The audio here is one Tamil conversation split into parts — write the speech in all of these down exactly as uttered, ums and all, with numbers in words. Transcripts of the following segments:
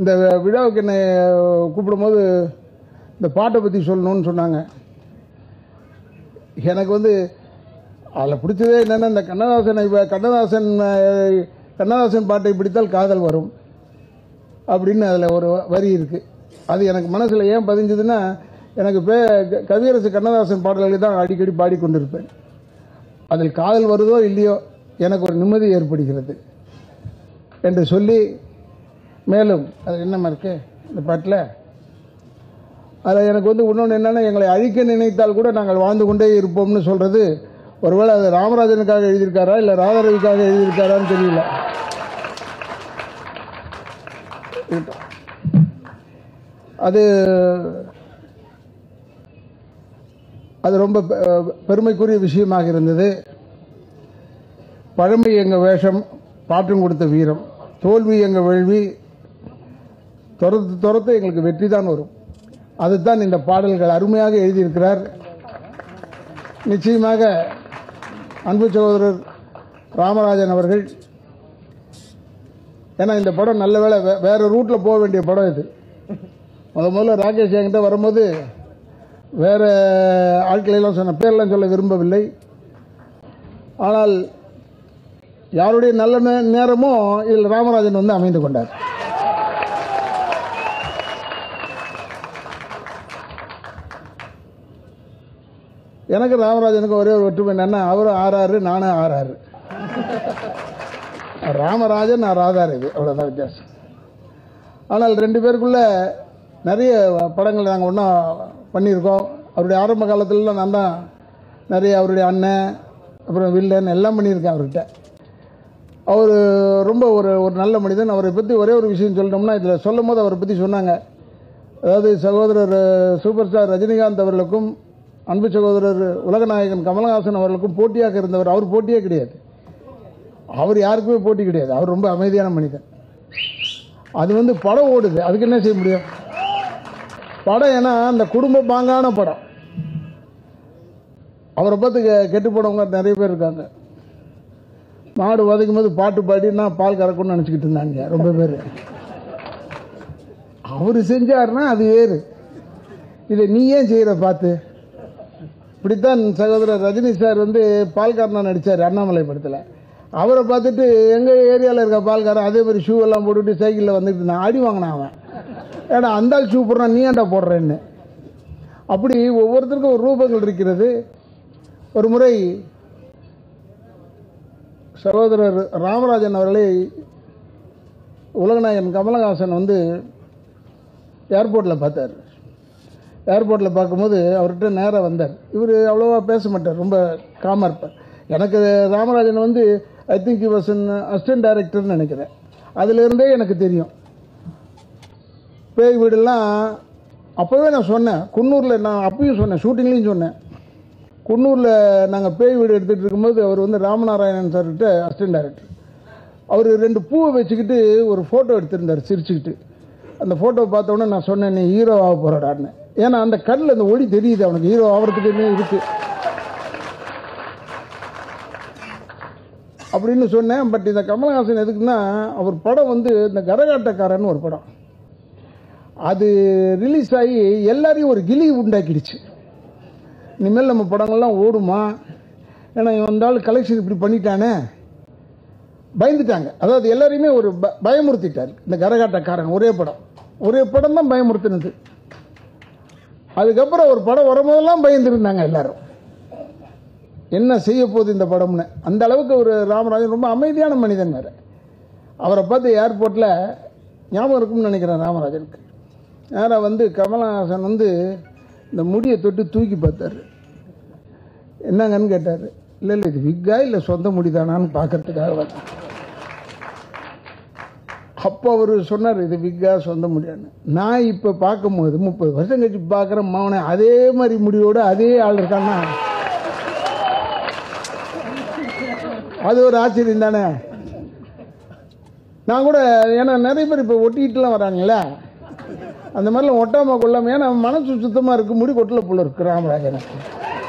இந்த விழாவுக்கு என்னை கூப்பிடும்போது இந்த பாட்டை பற்றி சொல்லணும்னு சொன்னாங்க. எனக்கு வந்து அதில் பிடிச்சதே என்னென்னா, இந்த கண்ணதாசனை கண்ணதாசன் கண்ணதாசன் பாட்டை பிடித்தால் காதல் வரும் அப்படின்னு அதில் ஒரு வரி இருக்குது. அது எனக்கு மனசில் ஏன் பதிஞ்சதுன்னா, எனக்கு பே கவியரசு கண்ணதாசன் பாடல்களை தான் அடிக்கடி பாடிக்கொண்டிருப்பேன். அதில் காதல் வருதோ இல்லையோ எனக்கு ஒரு நிம்மதி ஏற்படுகிறது என்று சொல்லி, மேலும் அது என்னமா இருக்கு இந்த பாட்டில், அதில் எனக்கு வந்து இன்னொன்று என்னென்னா, எங்களை அழிக்க நினைத்தால் கூட நாங்கள் வாழ்ந்து கொண்டே இருப்போம்னு சொல்கிறது, ஒருவேளை அது ராமராஜனுக்காக எழுதியிருக்காரா இல்லை ராதாரவிக்காக எழுதியிருக்காரான்னு தெரியல. அது அது ரொம்ப பெருமைக்குரிய விஷயமாக இருந்தது. பழமை எங்கள் வேஷம், பாட்டும் கொடுத்த வீரம், தோல்வி எங்கள் வேள்வி, துரத்து துரத்து எங்களுக்கு வெற்றி தான் வரும். அதுதான் இந்த பாடல்கள் அருமையாக எழுதியிருக்கிறார். நிச்சயமாக அன்பு சகோதரர் ராமராஜன் அவர்கள், ஏன்னா இந்த படம் நல்ல வேளை வேற ரூட்டில் போக வேண்டிய படம் இது. முத முதல்ல ராகேஷ் என்கிட்ட வரும்போது வேற ஆட்களெல்லாம் சொன்ன பேரெல்லாம் சொல்ல விரும்பவில்லை. ஆனால் யாருடைய நல்ல நேரமும் இதில் ராமராஜன் வந்து அமைந்து கொண்டார். எனக்கு ராமராஜனுக்கு ஒரே ஒரு ஒற்றுமை என்னன்னா, அவரும் ஆறாறு நானும் ஆறாறு. ராமராஜன் நான் ராதாரவி, அவ்வளோதான் வித்தியாசம். ஆனால் ரெண்டு பேருக்குள்ள நிறைய படங்கள் நாங்கள் ஒன்றா பண்ணியிருக்கோம். அவருடைய ஆரம்ப காலத்துலலாம் நான் தான் நிறைய அவருடைய அண்ணன் அப்புறம் வில்லன் எல்லாம் பண்ணியிருக்கேன் அவர்கிட்ட. அவர் ரொம்ப ஒரு ஒரு நல்ல மனிதன். அவரை பற்றி ஒரே ஒரு விஷயம் சொல்லிட்டோம்னா, இதில் சொல்லும் போது அவரை பற்றி சொன்னாங்க. அதாவது சகோதரர் சூப்பர் ஸ்டார் ரஜினிகாந்த் அவர்களுக்கும் அன்பு சகோதரர் உலகநாயகன் கமலஹாசன் அவர்களுக்கும் போட்டியாக இருந்தவர். அவர் போட்டியே கிடையாது, அவர் யாருக்குமே போட்டி கிடையாது. அவர் ரொம்ப அமைதியான மனிதன். அது வந்து படம் ஓடுது, அதுக்கு என்ன செய்ய முடியும்? படம் ஏன்னா அந்த குடும்ப பாங்கான படம். அவரை பார்த்து கெட்டு போனவங்க நிறைய பேர் இருக்காங்க. மாடு வதைக்கும் போது பாட்டு பாடினா பால் கறக்கும்னு நினச்சிக்கிட்டு இருந்தாங்க ரொம்ப பேர். அவர் செஞ்சாருன்னா அது வேறு. இதை நீ ஏன் செய்கிற பார்த்து? இப்படித்தான் சகோதரர் ரஜினி சார் வந்து பால்காரனா நடித்தார் அண்ணாமலை படத்தில். அவரை பார்த்துட்டு எங்கள் ஏரியாவில் இருக்க பால்காரன் அதே மாதிரி ஷூ எல்லாம் போட்டுவிட்டு சைக்கிளில் வந்துட்டு இருந்தான். அடி வாங்கினான் அவன். ஏன்னா அந்த ஷூ போடுறான், நீ ஏன்டா போடுறேன்னு. அப்படி ஒவ்வொருத்தருக்கும் ஒரு ரூபங்கள் இருக்கிறது. ஒரு முறை சகோதரர் ராமராஜன் அவர்களை உலகநாயகன் கமலஹாசன் வந்து ஏர்போர்ட்டில் பார்த்தார். ஏர்போர்ட்டில் பார்க்கும்போது அவர்கிட்ட நேராக வந்தார். இவர் அவ்வளோவா பேச மாட்டார், ரொம்ப காமாக இருப்பார். எனக்கு ராமராஜன் வந்து I think he was assistant டைரக்டர்னு நினைக்கிறேன். அதிலிருந்தே எனக்கு தெரியும். பேய் வீடெல்லாம் அப்போவே நான் சொன்னேன், குன்னூரில் நான் அப்பயும் சொன்னேன், ஷூட்டிங்லேயும் சொன்னேன். குன்னூரில் நாங்கள் பேய் வீடு எடுத்துகிட்டு இருக்கும்போது அவர் வந்து ராமநாராயணன் சார்கிட்ட அசிஸ்டன்ட் டைரக்டர். அவர் ரெண்டு பூவை வச்சுக்கிட்டு ஒரு ஃபோட்டோ எடுத்திருந்தார் சிரிச்சுக்கிட்டு. அந்த ஃபோட்டோவை பார்த்தோன்னே நான் சொன்னேன், நீ ஹீரோ ஆக போகிறாடான்னு. ஏன்னா அந்த கண்ணில் அந்த ஒளி தெரியுது, அவனுக்கு ஹீரோ ஆகிறதுக்குமே இருக்கு அப்படின்னு சொன்னேன். பட் இந்த கமலஹாசன் எதுக்குன்னா, அவர் படம் வந்து இந்த கரகாட்டக்காரன்னு ஒரு படம், அது ரிலீஸ் ஆகி எல்லாரையும் ஒரு கிளி உண்டாக்கிடுச்சு. இனிமேல் நம்ம படங்கள்லாம் ஓடுமா, ஏன்னா வந்தாலும் கலெக்ஷன் இப்படி பண்ணிட்டானே பயந்துட்டாங்க. அதாவது எல்லாரையுமே ஒரு பயமுறுத்திட்டார் இந்த கரகாட்டக்காரன். ஒரே படம் ஒரே படம் தான் பயமுறுத்தினது. அதுக்கப்புறம் ஒரு படம் வரும்போதெல்லாம் பயந்துருந்தாங்க எல்லாரும், என்ன செய்ய போகுது இந்த படம்னு. அந்த அளவுக்கு ஒரு ராமராஜன் ரொம்ப அமைதியான மனிதன் வேறு. அவரை பார்த்து ஏர்போர்ட்டில் ஞாபகம் இருக்கும்னு நினைக்கிறேன் ராமராஜனுக்கு. நேராக வந்து கமலஹாசன் வந்து இந்த முடியை தொட்டு தூக்கி பார்த்தாரு. என்னங்கன்னு கேட்டார். இல்லை இல்லை இது விக்கா இல்லை சொந்த முடிதானான்னு பார்க்கறதுக்காக வந்து. அப்போ அவர் சொன்னார், இது விக்கா சொந்த முடியான்னு. நான் இப்போ பார்க்கும்போது முப்பது வருஷம் கழிச்சு பார்க்குறேன், மாவனை அதே மாதிரி முடியோடு அதே ஆள் இருக்கான்னா அது ஒரு ஆச்சரியம் தானே. நான் கூட ஏன்னா நிறைய பேர் இப்போ ஒட்டிக்கிட்டுலாம் வராங்களே, அந்த மாதிரிலாம் ஒட்டாமல் கொள்ளாமல், ஏன்னா மனசு சுத்தமாக இருக்கு, முடி கொட்டில் புள்ள இருக்கு ராமராஜனுக்கு.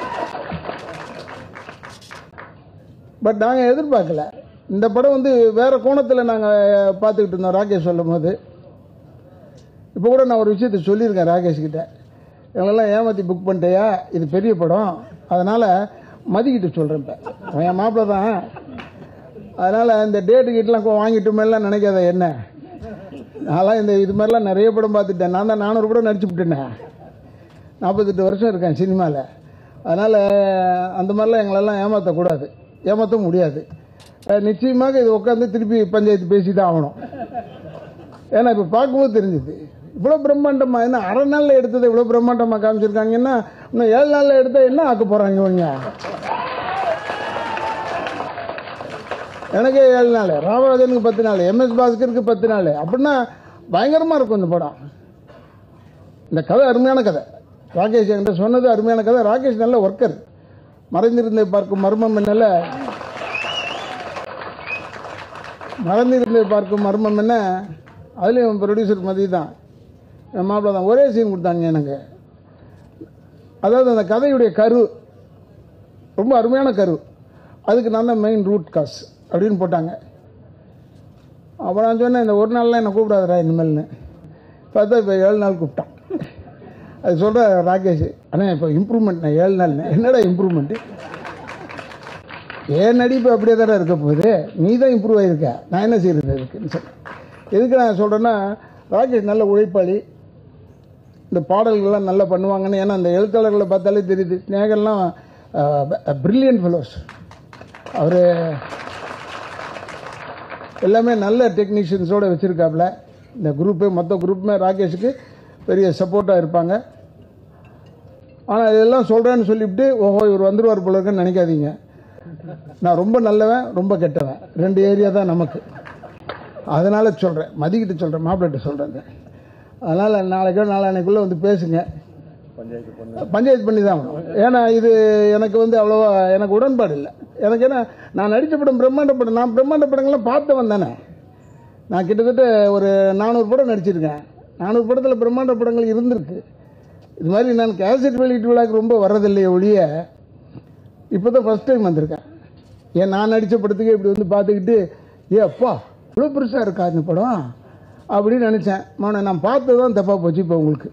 பட் நாங்கள் எதிர்பார்க்கல. இந்த படம் வந்து வேறு கோணத்தில் நாங்கள் பார்த்துக்கிட்டு இருந்தோம் ராகேஷ் சொல்லும் போது. இப்போ கூட நான் ஒரு விஷயத்தை சொல்லியிருக்கேன் ராகேஷ் கிட்ட, எங்களெல்லாம் ஏமாற்றி புக் பண்ணிட்டேயா, இது பெரிய படம், அதனால் மதிக்கிட்டு சொல்கிறேன். இப்போ என் மாப்பிள்ளை தான், அதனால் இந்த டேட்டு கிட்டலாம் வாங்கிட்டு மேலாம் நினைக்காத என்ன. நான்லாம் இந்த இது மாதிரிலாம் நிறைய படம் பார்த்துட்டேன். நான் தான் நானூறு படம் நடிச்சு விட்டேனேன், நாற்பத்தெட்டு வருஷம் இருக்கேன் சினிமாவில். அதனால் அந்த மாதிரிலாம் எங்களெல்லாம் ஏமாற்றக்கூடாது, ஏமாற்ற முடியாது. நிச்சயமாக இது உட்காந்து திருப்பி பஞ்சாயத்து பேசி தான் ஆகணும். ஏன்னா இப்போ பார்க்கும்போது தெரிஞ்சுது இவ்வளோ பிரம்மாண்டமாக, என்ன அரை நாளில் எடுத்ததை இவ்வளோ பிரம்மாண்டமாக காமிச்சிருக்காங்கன்னா, இன்னும் ஏழு நாளில் எடுத்தால் என்ன ஆக்க போகிறாங்க இவங்க. எனக்கே ஏழு நாள், ராமராஜனுக்கு பத்து நாள், எம்எஸ் பாஸ்கருக்கு பத்து நாள், அப்படின்னா பயங்கரமாக இருக்கும் இந்த படம். இந்த கதை அருமையான கதை. ராகேஷ் என்கிட்ட சொன்னது அருமையான கதை. ராகேஷ் நல்ல ஒர்க்கர். மறைந்திருந்தே பார்க்கும் மர்மம் என்னல, மறந்திருந்தே பார்க்கும் மர்மம் என்ன, அதுலேயும் ப்ரொடியூசர் மதி தான், என் மாப்பிள்ள தான். ஒரே சீன் கொடுத்தாங்க எனக்கு. அதாவது அந்த கதையுடைய கரு ரொம்ப அருமையான கரு, அதுக்கு நான் தான் மெயின் ரூட் காஸ் அப்படின்னு போட்டாங்க. அப்போ நான் சொன்னேன், இந்த ஒரு நாள்லாம் என்னை கூப்பிடாதரா இனிமேல்னு. பார்த்தா இப்போ ஏழு நாள் கூப்பிட்டான். அது சொல்கிற ராகேஷ், ஆனால் இப்போ இம்ப்ரூவ்மெண்ட், நான் ஏழு நாள் என்னடா இம்ப்ரூவ்மெண்ட்டு, ஏன் நடிப்பு அப்படியே தானே இருக்க போகுது, நீ தான் இம்ப்ரூவ் ஆகிருக்க, நான் என்ன செய்யறது இருக்குன்னு சொன்னேன். எதுக்கு நான் சொல்கிறேன்னா, ராகேஷ் நல்ல உழைப்பாளி, இந்த பாடல்கள்லாம் நல்லா பண்ணுவாங்கன்னு. ஏன்னா அந்த எழுத்தாளர்களை பார்த்தாலே தெரியுது. ஸ்நேகெல்லாம் பிரில்லியன்ட் ஃபெலோஸ். அவர் எல்லாமே நல்ல டெக்னீஷியன்ஸோடு வச்சுருக்காப்புல. இந்த குரூப்பு மொத்த குரூப்புமே ராகேஷுக்கு பெரிய சப்போர்ட்டாக இருப்பாங்க. ஆனால் இதெல்லாம் சொல்கிறேன்னு சொல்லிவிட்டு ஓஹோ இவர் வந்துடுவார் போல இருக்குன்னு நினைக்காதீங்க. நான் ரொம்ப நல்லவன், ரொம்ப கெட்டவன், ரெண்டு ஏரியா தான் நமக்கு. அதனால் சொல்கிறேன், மதிக்கிட்டு சொல்கிறேன், மாப்பிள்ளைகிட்ட சொல்கிறேன். அதனால் நாளைக்கோ நாளானைக்குள்ளே வந்து பேசுங்க, பஞ்சாயத்து பண்ணி தான் ஆகணும். ஏன்னா இது எனக்கு வந்து அவ்வளோவா எனக்கு உடன்பாடு இல்லை. எனக்கு ஏன்னா நான் நடித்த படம் பிரம்மாண்ட படம், நான் பிரம்மாண்ட படங்கள்லாம் பார்த்தவன் தானே. நான் கிட்டத்தட்ட ஒரு நானூறு படம் நடிச்சிருக்கேன். நானூறு படத்தில் பிரம்மாண்ட படங்கள் இருந்திருக்கு. இது மாதிரி நான் கேசட் வெளியீட்டு விழாக்கு ரொம்ப வர்றதில்லையே ஒழிய, இப்போ தான் ஃபஸ்ட் டைம் வந்திருக்கேன். ஏன் நான் நடித்த படத்துக்கு இப்படி வந்து பார்த்துக்கிட்டு, ஏ அப்பா இவ்வளோ பெருசாக இருக்கா இந்த படம் அப்படின்னு நினச்சேன். மோன நான் பார்த்தது தான் தப்பாக போச்சு இப்போ உங்களுக்கு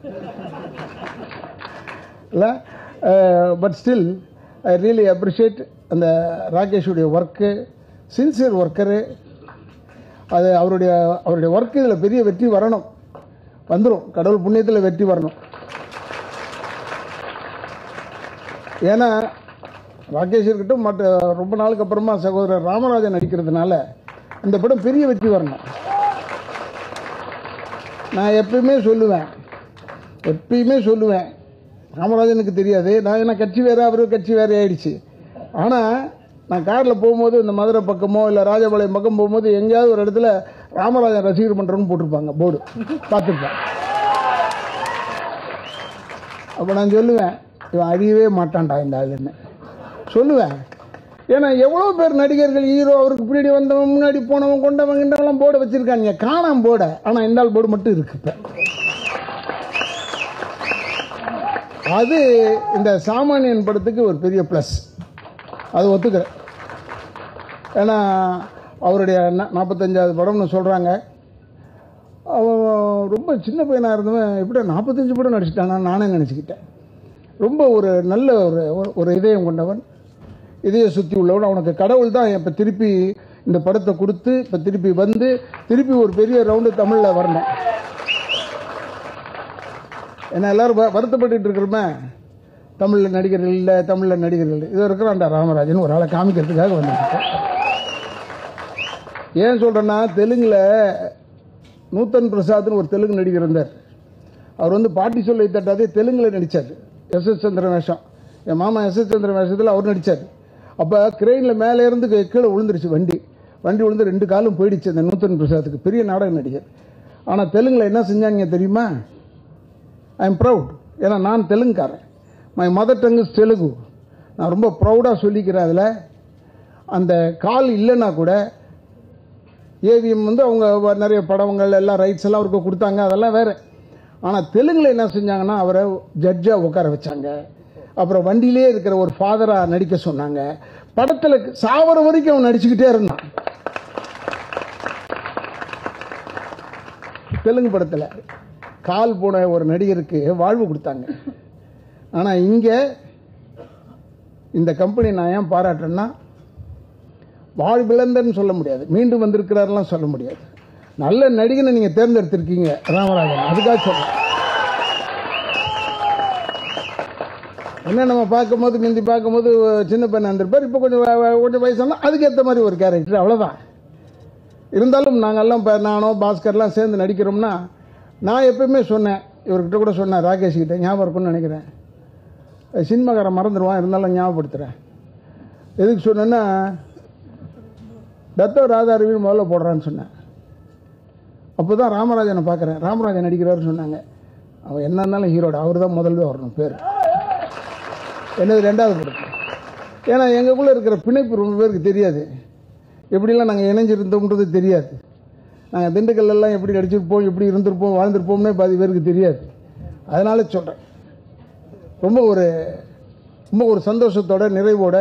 இல்லை. But still I really appreciate அந்த ராகேஷுடைய ஒர்க்கு, சின்சியர் ஒர்க்கரு. அது அவருடைய அவருடைய ஒர்க்கு இதில் பெரிய வெற்றி வரணும், வந்துடும், கடவுள் புண்ணியத்தில் வெற்றி வரணும். ஏன்னா ராகேஷ் இருக்கட்டும், மற்ற ரொம்ப நாளுக்கு அப்புறமா சகோதரர் ராமராஜன் நடிக்கிறதுனால இந்த படம் பெரிய வெற்றி வரணும். நான் எப்பயுமே சொல்லுவேன் எப்பயுமே சொல்லுவேன் ராமராஜனுக்கு தெரியாது, நான் என்ன கட்சி வேறு, அவரு கட்சி வேறு ஆயிடுச்சு. ஆனால் நான் காரில் போகும்போது இந்த மதுரை பக்கமோ இல்லை ராஜபாளையம் பக்கம் போகும்போது எங்கேயாவது ஒரு இடத்துல ராமராஜன் ரசிகர் மன்றம்னு போட்டிருப்பாங்க போர்டு, பார்த்துருப்பேன். அப்போ நான் சொல்லுவேன், இவன் அறியவே மாட்டான்டா இந்த ஆளுன்னு சொல்லுவேன். ஏன்னா எவ்வளோ பேர் நடிகர்கள், ஹீரோ, அவருக்கு பின்னாடி வந்தவன், முன்னாடி போனவன், கொண்டவன் கிண்டவெல்லாம் போர்டை வச்சுருக்காங்க, காணாம போர்டை. ஆனால் இந்த ஆள் போர்டு மட்டும் இருக்கு. இப்போ அது இந்த சாமானியன் படத்துக்கு ஒரு பெரிய ப்ளஸ், அது ஒத்துக்கிறேன். ஏன்னா அவருடைய நாற்பத்தஞ்சாவது படம்னு சொல்கிறாங்க. அவன் ரொம்ப சின்ன பையனாக இருந்தவன் எப்படி நாற்பத்தஞ்சு படம் நடிச்சிட்டானா நானே நினச்சிக்கிட்டேன். ரொம்ப ஒரு நல்ல ஒரு ஒரு இதயம் கொண்டவன், இதையை சுற்றி உள்ளவன். அவனுக்கு கடவுள் தான் இப்போ திருப்பி இந்த படத்தை கொடுத்து இப்போ திருப்பி வந்து திருப்பி ஒரு பெரிய ரவுண்டு தமிழில் வரணும். ஏன்னா எல்லோரும் வருத்தப்பட்டு இருக்கிறோமே, தமிழில் நடிகர்கள் இல்லை, தமிழில் நடிகர்கள் இல்லை. இது இருக்கிறான்டா ராமராஜன் ஒரு ஆளை காமிக்கிறதுக்காக வந்துருக்கேன். ஏன் சொல்கிறேன்னா, தெலுங்கில் நூத்தன் பிரசாத்னு ஒரு தெலுங்கு நடிகர் இருந்தார். அவர் வந்து பாட்டி சொல்லை தட்டாதே தெலுங்கில் நடித்தார். எஸ் எஸ் சந்திரன் வேஷம், என் மாமா எஸ் எஸ் சந்திரன் வேஷத்தில் அவர் நடித்தார். அப்போ கிரெயினில் மேலே இருந்து கீழே விழுந்துருச்சு வண்டி வண்டி விழுந்து ரெண்டு காலும் போயிடுச்சு அந்த நூத்தன் பிரசாத்துக்கு. பெரிய நாடக நடிகர். ஆனால் தெலுங்கில் என்ன செஞ்சாங்க தெரியுமா? I am proud. ஏன்னா நான் தெலுங்குக்காரன், my mother tongue is Telugu. நான் ரொம்ப ப்ரௌடாக சொல்லிக்கிறேன். அதில் அந்த கால் இல்லைன்னா கூட ஏவிஎம் வந்து அவங்க நிறைய படங்கள் எல்லாம் ரைட்ஸ் எல்லாம் அவருக்கு கொடுத்தாங்க, அதெல்லாம் வேறு. ஆனால் தெலுங்கில் என்ன செஞ்சாங்கன்னா அவரை ஜட்ஜாக உட்கார வச்சாங்க. அப்புறம் வண்டியிலே இருக்கிற ஒரு ஃபாதராக நடிக்க சொன்னாங்க. படத்தில் சாவர வரைக்கும் அவன் நடிச்சுக்கிட்டே இருந்தான் தெலுங்கு படத்தில். கால் போன ஒரு நடிகருக்கு வாழ்வு கொடுத்தாங்க. ஆனால் இங்கே இந்த கம்பெனி நான் ஏன் பாராட்டுறேன்னா, வாழ்விழந்தன்னு சொல்ல முடியாது, மீண்டும் வந்திருக்கிறாரெல்லாம் சொல்ல முடியாது. நல்ல நடிகனை நீங்கள் தேர்ந்தெடுத்திருக்கீங்க ராமராஜன், அதுக்காக சொல்றேன். என்ன நம்ம பார்க்கும்போது முந்தி பார்க்கும்போது சின்ன பையன் இருந்திருப்பார், இப்போ கொஞ்சம் கொஞ்சம் வயசானா அதுக்கேற்ற மாதிரி ஒரு கேரக்டர், அவ்வளோதான். இருந்தாலும் நாங்கள்லாம் இப்போ நானோ பாஸ்கர்லாம் சேர்ந்து நடிக்கிறோம்னா, நான் எப்பயுமே சொன்னேன், இவர்கிட்ட கூட சொன்னேன், ராகேஷ் கிட்ட ஞாபகம் இருக்கும்னு நினைக்கிறேன், சினிமாக்காரன் மறந்துடுவான், இருந்தாலும் ஞாபகப்படுத்துகிறேன். எதுக்கு சொன்னேன்னா, தத்தோ ராதாரவி முதல்ல போடுறான்னு சொன்னேன். அப்போ தான் ராமராஜனை பார்க்குறேன், ராமராஜன் நடிக்கிறாருன்னு சொன்னாங்க. அவன் என்ன இருந்தாலும் ஹீரோட அவர் தான் முதல்ல வரணும் பேர், என்னது ரெண்டாவது படத்தில். ஏன்னா எங்களுக்குள்ளே இருக்கிற பிணைப்பு ரொம்ப பேருக்கு தெரியாது, எப்படிலாம் நாங்கள் இணைஞ்சிருந்தோம்ன்றது தெரியாது. நாங்கள் திண்டுக்கல்லாம் எப்படி நடிச்சிருப்போம், எப்படி இருந்திருப்போம், வாழ்ந்திருப்போம்னே பாதி பேருக்கு தெரியாது. அதனால சொல்கிறேன், ரொம்ப ஒரு ரொம்ப ஒரு சந்தோஷத்தோட நிறைவோட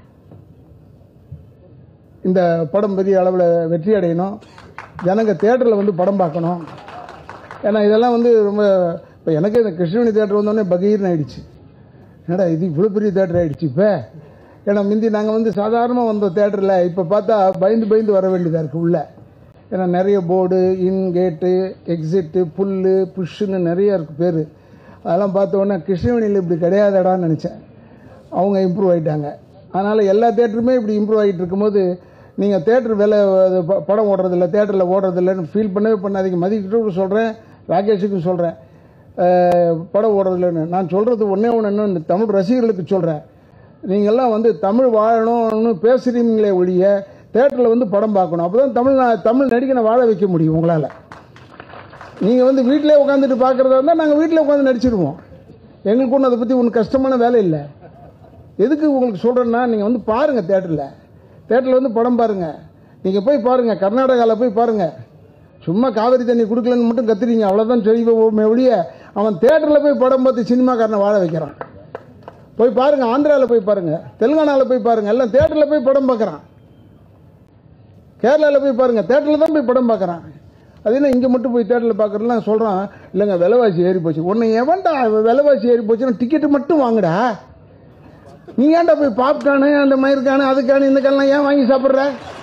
இந்த படம் பெரிய அளவில் வெற்றி அடையணும், ஜனங்க தேட்டரில் வந்து படம் பார்க்கணும். ஏன்னா இதெல்லாம் வந்து ரொம்ப, இப்போ எனக்கு இந்த கிருஷ்ணவேணி தேட்டர் வந்தோடனே பகீர்னு ஆயிடுச்சு. என்னடா இது இவ்வளோ பெரிய தேட்டர் ஆகிடுச்சு இப்போ. ஏன்னா முந்தி நாங்கள் வந்து சாதாரணமாக வந்தோம் தேட்டரில், இப்போ பார்த்தா பயந்து பயந்து வர வேண்டியதாக இருக்குது உள்ள. ஏன்னா நிறைய போர்டு, இன் கேட்டு, எக்ஸிட்டு, புல்லு, புஷ்ஷுன்னு நிறைய இருக்குது பேர். அதெல்லாம் பார்த்த உடனே கிருஷ்ணவேணியில் இப்படி கிடையாதடான்னு நினச்சேன். அவங்க இம்ப்ரூவ் ஆகிட்டாங்க. அதனால் எல்லா தேட்டருமே இப்படி இம்ப்ரூவ் ஆகிட்டு இருக்கும்போது நீங்கள் தேட்டர் வேலை படம் ஓடுறதில்ல, தேட்டரில் ஓடுறதில்லன்னு ஃபீல் பண்ணவே பண்ணாதீங்க. மதிக்கிட்டு சொல்கிறேன், ராகேஷுக்கும் சொல்கிறேன், படம் ஓடுறதில்லன்னு. நான் சொல்கிறது ஒன்றே ஒன்று, இன்னும் இந்த தமிழ் ரசிகர்களுக்கு சொல்கிறேன், நீங்கள்லாம் வந்து தமிழ் வாழணும்னு பேசுகிறீங்களே ஒழிய தேட்டரில் வந்து படம் பார்க்கணும். அப்போ தான் தமிழ் தமிழ் நடிகனை வாழ வைக்க முடியும் உங்களால். நீங்கள் வந்து வீட்டிலே உட்காந்துட்டு பார்க்குறதா இருந்தால் நாங்கள் வீட்டில் உட்காந்து நடிச்சிடுவோம், எங்களுக்கு ஒன்றும் அதை பற்றி ஒன்றும் கஷ்டமான வேலை இல்லை. எதுக்கு உங்களுக்கு சொல்கிறேன்னா, நீங்கள் வந்து பாருங்கள், தேட்டரில் தேட்டரில் வந்து படம் பாருங்கள். நீங்கள் போய் பாருங்கள், கர்நாடகாவில் போய் பாருங்கள், சும்மா காவிரி தண்ணி கொடுக்கலன்னு மட்டும் கத்துறீங்க, அவ்வளோதான் செய்வோமே ஒழிய அவன் தேட்டரில் போய் படம் பார்த்து சினிமாக்காரனை வாழ வைக்கிறான். போய் பாருங்கள், ஆந்திராவில் போய் பாருங்கள், தெலுங்கானாவில் போய் பாருங்கள், எல்லாம் தேட்டரில் போய் படம் பார்க்குறான். கேரளாவில் போய் பாருங்கள், தேட்டரில் தான் போய் படம் பார்க்குறான். அது என்ன இங்கே மட்டும் போய் தேட்டரில் பார்க்குறதுலாம் சொல்கிறான், இல்லைங்க விலைவாசி ஏறி போச்சு. ஒன்று எவன்டா விலைவாசி ஏறி போச்சுன்னா டிக்கெட்டு மட்டும் வாங்குடா, நீ ஏன்டா போய் பாப்கார்னு அந்த மயிருக்கானு அதுக்கானு இந்த கானெலாம் ஏன் வாங்கி சாப்பிட்ற?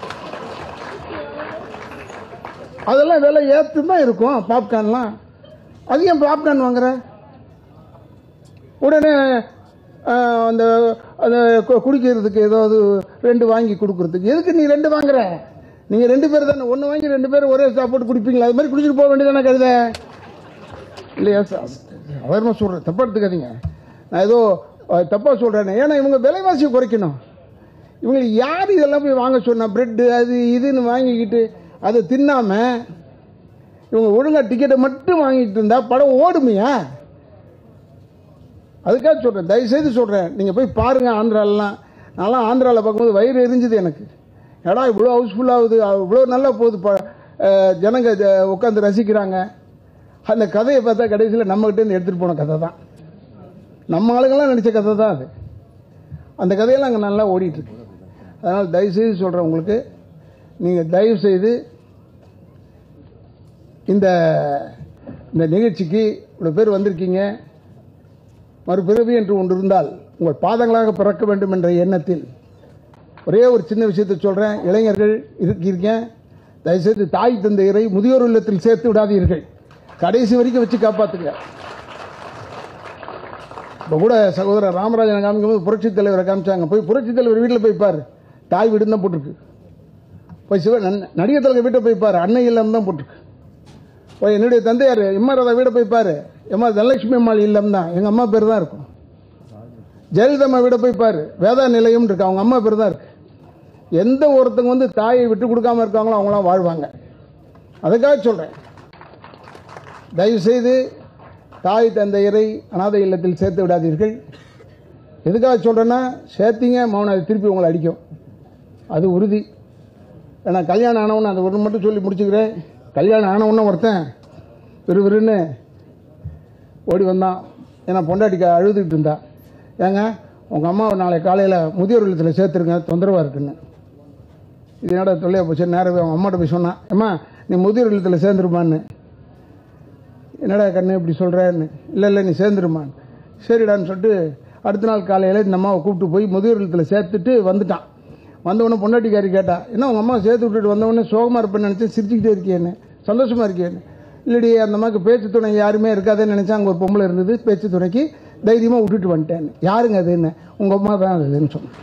அதெல்லாம் விலை ஏற்று தான் இருக்கும் பாப்கார்ன்லாம், அது ஏன் பாப்கார்ன் வாங்குற? உடனே அந்த அந்த குடிக்கிறதுக்கு ஏதாவது ரெண்டு வாங்கி கொடுக்குறதுக்கு, எதுக்கு நீ ரெண்டு வாங்குற? நீங்கள் ரெண்டு பேர் தானே, ஒன்று வாங்கி ரெண்டு பேரும் ஒரே சாப்பாடு குடிப்பீங்களா? அது மாதிரி குடிச்சிட்டு போக வேண்டியதானே கருத இல்லையா? அவர்மா சொல்கிறேன், தப்பாக எடுத்துக்காதீங்க, நான் ஏதோ தப்பாக சொல்கிறேன். ஏன்னா இவங்க விலைவாசியை குறைக்கணும். இவங்களுக்கு யார் இதெல்லாம் போய் வாங்க சொன்னா? பிரெட்டு அது இதுன்னு வாங்கிக்கிட்டு அதை தின்னாமல் இவங்க ஒழுங்காக டிக்கெட்டை மட்டும் வாங்கிட்டு இருந்தா படம் ஓடுமையா? அதுக்காக சொல்கிறேன், தயவுசெய்து சொல்கிறேன், நீங்கள் போய் பாருங்கள். ஆந்திராலலாம் நான்லாம் ஆந்திராவில் பார்க்கும்போது வயிறு எரிஞ்சுது எனக்கு. ஏடா இவ்வளோ ஹவுஸ்ஃபுல்லாகுது, இவ்வளோ நல்லா போகுது, ப ஜனங்க உட்காந்து ரசிக்கிறாங்க. அந்த கதையை பார்த்தா கடைசியில் நம்மகிட்டேருந்து எடுத்துகிட்டு போன கதை தான், நம்ம ஆளுங்கள்லாம் நடித்த கதை தான் அது. அந்த கதையெல்லாம் அங்கே நல்லா ஓடிட்டுருக்கு. அதனால் தயவுசெய்து சொல்கிறேன் உங்களுக்கு, நீங்கள் தயவுசெய்து இந்த இந்த நிகழ்ச்சிக்கு இவ்வளோ பேர் வந்திருக்கீங்க. மறுபிறவி என்று ஒன்று இருந்தால் உங்கள் பாதங்களாக பிறக்க வேண்டும் என்ற எண்ணத்தில் ஒரே ஒரு சின்ன விஷயத்தை சொல்கிறேன். இளைஞர்கள் இருக்கீங்க, தயவுசெய்து தாய் தந்தையரை முதியோர் இல்லத்தில் சேர்த்து விடாதீர்கள், கடைசி வரைக்கும் வச்சு காப்பாற்றுங்க. இப்போ கூட சகோதரர் ராமராஜனை காமிக்கும்போது புரட்சித் தலைவரை காமிச்சாங்க, போய் புரட்சித் தலைவர் வீட்டில் போய் பாரு, தாய் வீடு தான் போட்டிருக்கு. போய் சிவ நடிகர் தலைவர் வீட்டை போய் பாரு, அன்னை இல்லம் தான் போட்டிருக்கு. போய் என்னுடைய தந்தையார் எம்மா ராதா வீடை போய் பாரு, எம்மா தனலட்சுமி அம்மாள் இல்லம் தான், எங்கள் அம்மா பேர் தான் இருக்கும். ஜெயலலிதா அம்மா வீடை போய் பாரு, வேதா நிலையம் இருக்கு, அவங்க அம்மா பேர் தான் இருக்கு. எந்த ஒருத்தங்க வந்து தாயை விட்டு கொடுக்காம இருக்காங்களோ அவங்களாம் வாழ்வாங்க. அதுக்காக சொல்கிறேன், தயவுசெய்து தாய் தந்தையரை அனாதை இல்லத்தில் சேர்த்து விடாதீர்கள். எதுக்காக சொல்கிறேன்னா, சேர்த்திங்க மௌனம் அது திருப்பி உங்களை அடிக்கும், அது உறுதி. ஏன்னா கல்யாணம் ஆனவொன்னு அதை ஒன்று மட்டும் சொல்லி முடிச்சுக்கிறேன். கல்யாணம் ஆனவொன்னு ஒருத்தன் விறுவிறுன்னு ஓடி வந்தான், ஏன்னா பொண்டாட்டிக்கு அழுதுகிட்டு இருந்தா, ஏங்க உங்கள் அம்மாவை நாளை காலையில் முதியோர் இல்லத்தில் சேர்த்துருங்க, தொந்தரவாக இருக்குன்னு. இது என்னடா தொல்லையாக போச்சு, நேரவே அவங்க அம்மாட்ட போய் சொன்னான், அம்மா நீ முதியோர் இல்லத்தில் சேர்ந்துருப்பான்னு. என்னடா கண்ணு இப்படி சொல்கிறேன்னு. இல்லை இல்லை நீ சேர்ந்துருமான்னு. சரிடான்னு சொல்லிட்டு அடுத்த நாள் காலையில் இந்த அம்மாவை கூப்பிட்டு போய் முதியோர் இல்லத்தில் சேர்த்துட்டு வந்துட்டான். வந்தவொடனே பொண்டாட்டிக்காரி கேட்டா, என்ன உங்கள் அம்மா சேர்த்து விட்டுட்டு வந்தவொடனே சோகமாக இருப்பேன்னு நினச்சேன், சிரிச்சுக்கிட்டே இருக்கேன்னு, சந்தோஷமாக இருக்கேன்னு. இல்லடி அந்த அம்மாவுக்கு பேச்சு துணை யாருமே இருக்காதுன்னு நினச்சா அங்கே ஒரு பொம்பளை இருந்தது, பேச்சு துணைக்கு தைரியமாக விட்டுட்டு வந்துட்டேன்னு. யாருங்க அதுன்னு? உங்கள் அம்மா தான் அதுன்னு சொன்னேன்.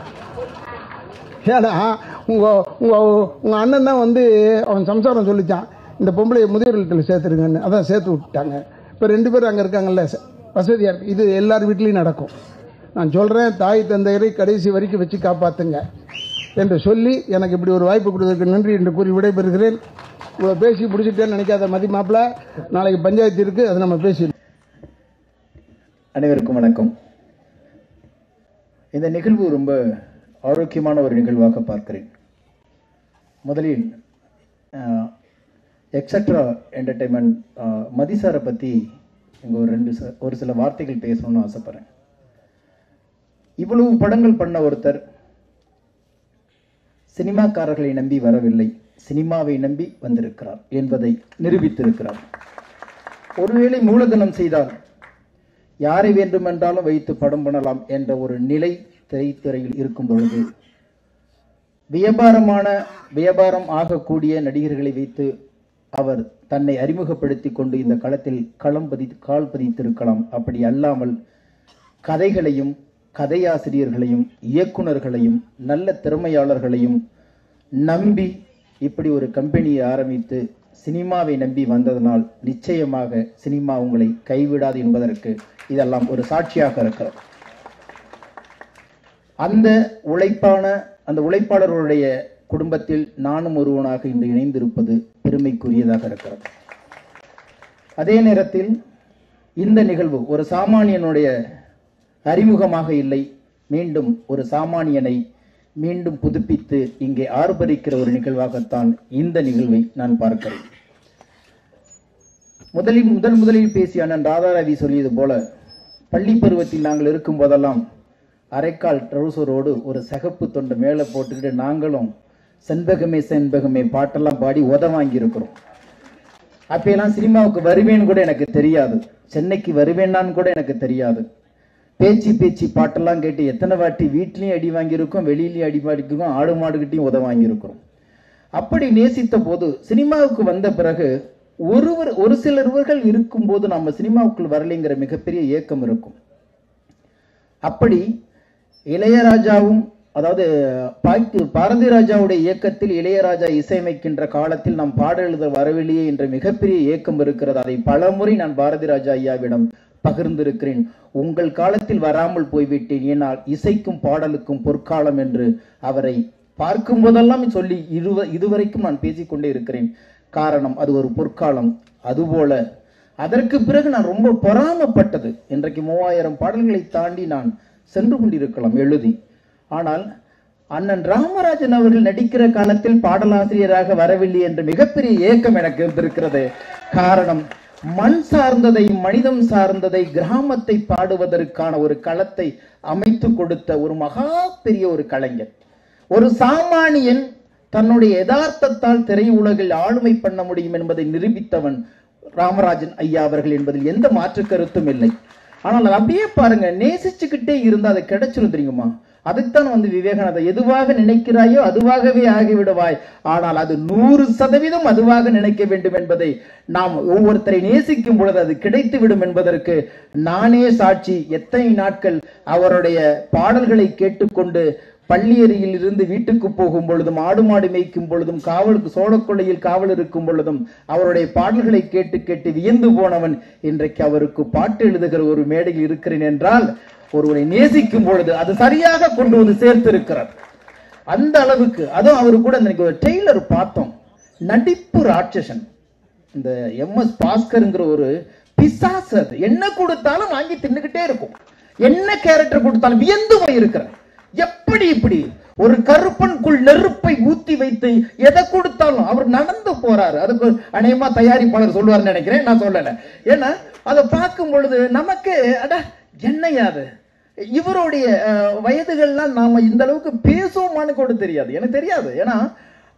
ஏன்னா உங்கள் உங்கள் உங்கள் அண்ணன் தான் வந்து அவன் சம்சாரம் சொல்லித்தான் இந்த பொம்பளையை முதியோர் இல்லத்தில் சேர்த்துருங்கன்னு. அதான் சேர்த்து விட்டுட்டாங்க. இப்போ ரெண்டு பேரும் அங்கே இருக்காங்கல்ல, வசதியாக இருக்குது. இது எல்லார் வீட்லேயும் நடக்கும். நான் சொல்கிறேன், தாய் தந்தையரை கடைசி வரைக்கும் வச்சு காப்பாற்றுங்க என்று சொல்லி எனக்கு இப்படி ஒரு வாய்ப்பு கொடுத்ததற்கு நன்றி என்று கூறி விடைபெறுகிறேன். இவ்வளோ பேசி பிடிச்சிட்டேன்னு நினைக்காத மதி மாப்பிள்ள, நாளைக்கு பஞ்சாயத்து இருக்குது, அதை நம்ம பேசி. அனைவருக்கும் வணக்கம். இந்த நிகழ்வு ரொம்ப ஆரோக்கியமான ஒரு நிகழ்வாக பார்க்கிறேன். முதலில் எக்ஸட்ரா என்டர்டைன்மெண்ட் மதிசாரை பற்றி இங்கே ஒரு ரெண்டு ஒரு சில வார்த்தைகள் பேசணும்னு ஆசைப்படுறேன். இவ்வளவு படங்கள் பண்ண ஒருத்தர் சினிமாக்காரர்களை நம்பி வரவில்லை, சினிமாவை நம்பி வந்திருக்கிறார் என்பதை நிரூபித்திருக்கிறார். ஒருவேளை மூலதனம் செய்தால் யாரை வேண்டுமென்றாலும் வைத்து படம் பண்ணலாம் என்ற ஒரு நிலை திரைத்துறையில் இருக்கும் பொழுது வியாபாரமான வியாபாரம் ஆகக்கூடிய நடிகர்களை வைத்து அவர் தன்னை அறிமுகப்படுத்தி கொண்டு இந்த களத்தில் களம் பதி கால் பதித்திருக்கலாம். அப்படி அல்லாமல் கதைகளையும் கதையாசிரியர்களையும் இயக்குநர்களையும் நல்ல திறமையாளர்களையும் நம்பி இப்படி ஒரு கம்பெனியை ஆரம்பித்து சினிமாவை நம்பி வந்ததனால் நிச்சயமாக சினிமா உங்களை கைவிடாது என்பதற்கு இதெல்லாம் ஒரு சாட்சியாக இருக்கிறது. அந்த உழைப்பான அந்த உழைப்பாளர்களுடைய குடும்பத்தில் நானும் ஒருவனாக இன்று இணைந்திருப்பது பெருமைக்குரியதாக இருக்கிறது. அதே நேரத்தில் இந்த நிகழ்வு ஒரு சாமானியனுடைய அறிமுகமாக இல்லை, மீண்டும் ஒரு சாமானியனை மீண்டும் புதுப்பித்து இங்கே ஆர்ப்பரிக்கிற ஒரு நிகழ்வாகத்தான் இந்த நிகழ்வை நான் பார்க்கிறேன். முதலில் முதல் முதலில் பேசிய அண்ணன் ராதாரவி சொல்லியது போல, பள்ளி பருவத்தில் நாங்கள் இருக்கும் போதெல்லாம் அரைக்கால் ட்ரௌசரோடு ஒரு சகப்பு தொண்டை மேலே போட்டுக்கிட்டு நாங்களும் செண்பகமே செண்பகமே பாட்டெல்லாம் பாடி உத வாங்கி இருக்கிறோம். அப்பெல்லாம் சினிமாவுக்கு வருவேன்னு கூட எனக்கு தெரியாது, சென்னைக்கு வருவேன்னான்னு கூட எனக்கு தெரியாது. பேச்சு பேச்சு பாட்டெல்லாம் கேட்டு எத்தனை வாட்டி வீட்லையும் அடி வாங்கியிருக்கோம், வெளியிலையும் அடி வாங்கியிருக்கோம், ஆடு மாடுகிட்டையும் உத வாங்கியிருக்கிறோம். அப்படி நேசித்த போது சினிமாவுக்கு வந்த பிறகு ஒருவர் ஒரு சிலர்வர்கள் இருக்கும்போது நம்ம சினிமாவுக்குள் வரலைங்கிற மிகப்பெரிய ஏக்கம் இருக்கும். அப்படி இளையராஜாவும், அதாவது பாரதி ராஜாவுடைய இயக்கத்தில் இளையராஜா இசையமைக்கின்ற காலத்தில் நாம் பாட எழுத வரவில்லையே என்ற மிகப்பெரிய ஏக்கம் இருக்கிறது. அதை பலமுறை நான் பாரதி ராஜா ஐயாவிடம் பகிர்ந்திருக்கிறேன். உங்கள் காலத்தில் வராமல் போய்விட்டேன், ஏனால் இசைக்கும் பாடலுக்கும் பொற்காலம் என்று அவரை பார்க்கும் போதெல்லாம் சொல்லி இதுவ இதுவரைக்கும் நான் பேசிக்கொண்டே இருக்கிறேன். காரணம், அது ஒரு பொற்காலம். அதுபோல அதற்கு பிறகு நான் ரொம்ப பொறாமப்பட்டது, இன்றைக்கு மூவாயிரம் பாடல்களை தாண்டி நான் சென்று கொண்டிருக்கலாம் எழுதி. ஆனால் அண்ணன் ராமராஜன் அவர்கள் நடிக்கிற காலத்தில் பாடலாசிரியராக வரவில்லை என்ற மிகப்பெரிய ஏக்கம் எனக்கு இருந்திருக்கிறது. காரணம், மண் சார்ந்ததை மனிதம் சார்ந்ததை கிராமத்தை பாடுவதற்கான ஒரு களத்தை அமைத்து கொடுத்த ஒரு மகா பெரிய ஒரு கலைஞர். ஒரு சாமானியன் தன்னுடைய யதார்த்தத்தால் திரையுலகில் ஆளுமை பண்ண முடியும் என்பதை நிரூபித்தவன் ராமராஜன் ஐயா அவர்கள் என்பதில் எந்த மாற்று கருத்தும் இல்லை. ஆனால் அது அப்படியே பாருங்க, நேசிச்சுக்கிட்டே இருந்தா அது கிடைச்சிரும் தெரியுமா? அதுக்குத்தான் வந்து விவேகானந்தர், எதுவாக நினைக்கிறாயோ அதுவாகவே ஆகிவிடுவாய், ஆனால் அது நூறு சதவீதம் அதுவாக நினைக்க வேண்டும் என்பதை நாம் ஒவ்வொருத்தரை நேசிக்கும் பொழுது அது கிடைத்து விடும் என்பதற்கு நானே சாட்சி. எத்தனை நாட்கள் அவருடைய பாடல்களை கேட்டுக்கொண்டு பள்ளியறையில் இருந்து வீட்டுக்கு போகும் பொழுதும், ஆடு மாடு மேய்க்கும் பொழுதும், காவலுக்கு சோழக்கொள்ளையில் காவல் இருக்கும் பொழுதும் அவருடைய பாடல்களை கேட்டு கேட்டு வியந்து போனவன் இன்றைக்கு அவருக்கு பாட்டு எழுதுகிற ஒரு மேடையில் இருக்கிறேன் என்றால் ஒருவரை நேசிக்கும் பொழுது அது சரியாக கொண்டு வந்து சேர்த்து இருக்கிறார். அந்த அளவுக்கு. அதுவும் அவரு கூட இன்னைக்கு ஒரு டெய்லர் பார்த்தோம், நடிப்பு ராட்சசன். இந்த எம் எஸ் பாஸ்கர்ங்கிற ஒரு பிசாசு, அது என்ன கொடுத்தாலும் வாங்கி தின்னுகிட்டே இருக்கும், என்ன கேரக்டர் கொடுத்தாலும் வியந்து போய் இருக்கிறார். எப்படி இப்படி ஒரு கருப்பனுக்குள் நெருப்பை ஊத்தி வைத்து எதை கொடுத்தாலும் அவர் நடந்து போறாரு. அதுக்கு அநேகமா தயாரிப்பாளர் சொல்லுவார்னு நினைக்கிறேன், நான் சொல்லல. ஏன்னா அதை பார்க்கும் பொழுது நமக்கு அட என்னையாது இவருடைய வயதுகள்லாம் நாம இந்த அளவுக்கு பேசுவோமான்னு கூட தெரியாது, எனக்கு தெரியாது. ஏன்னா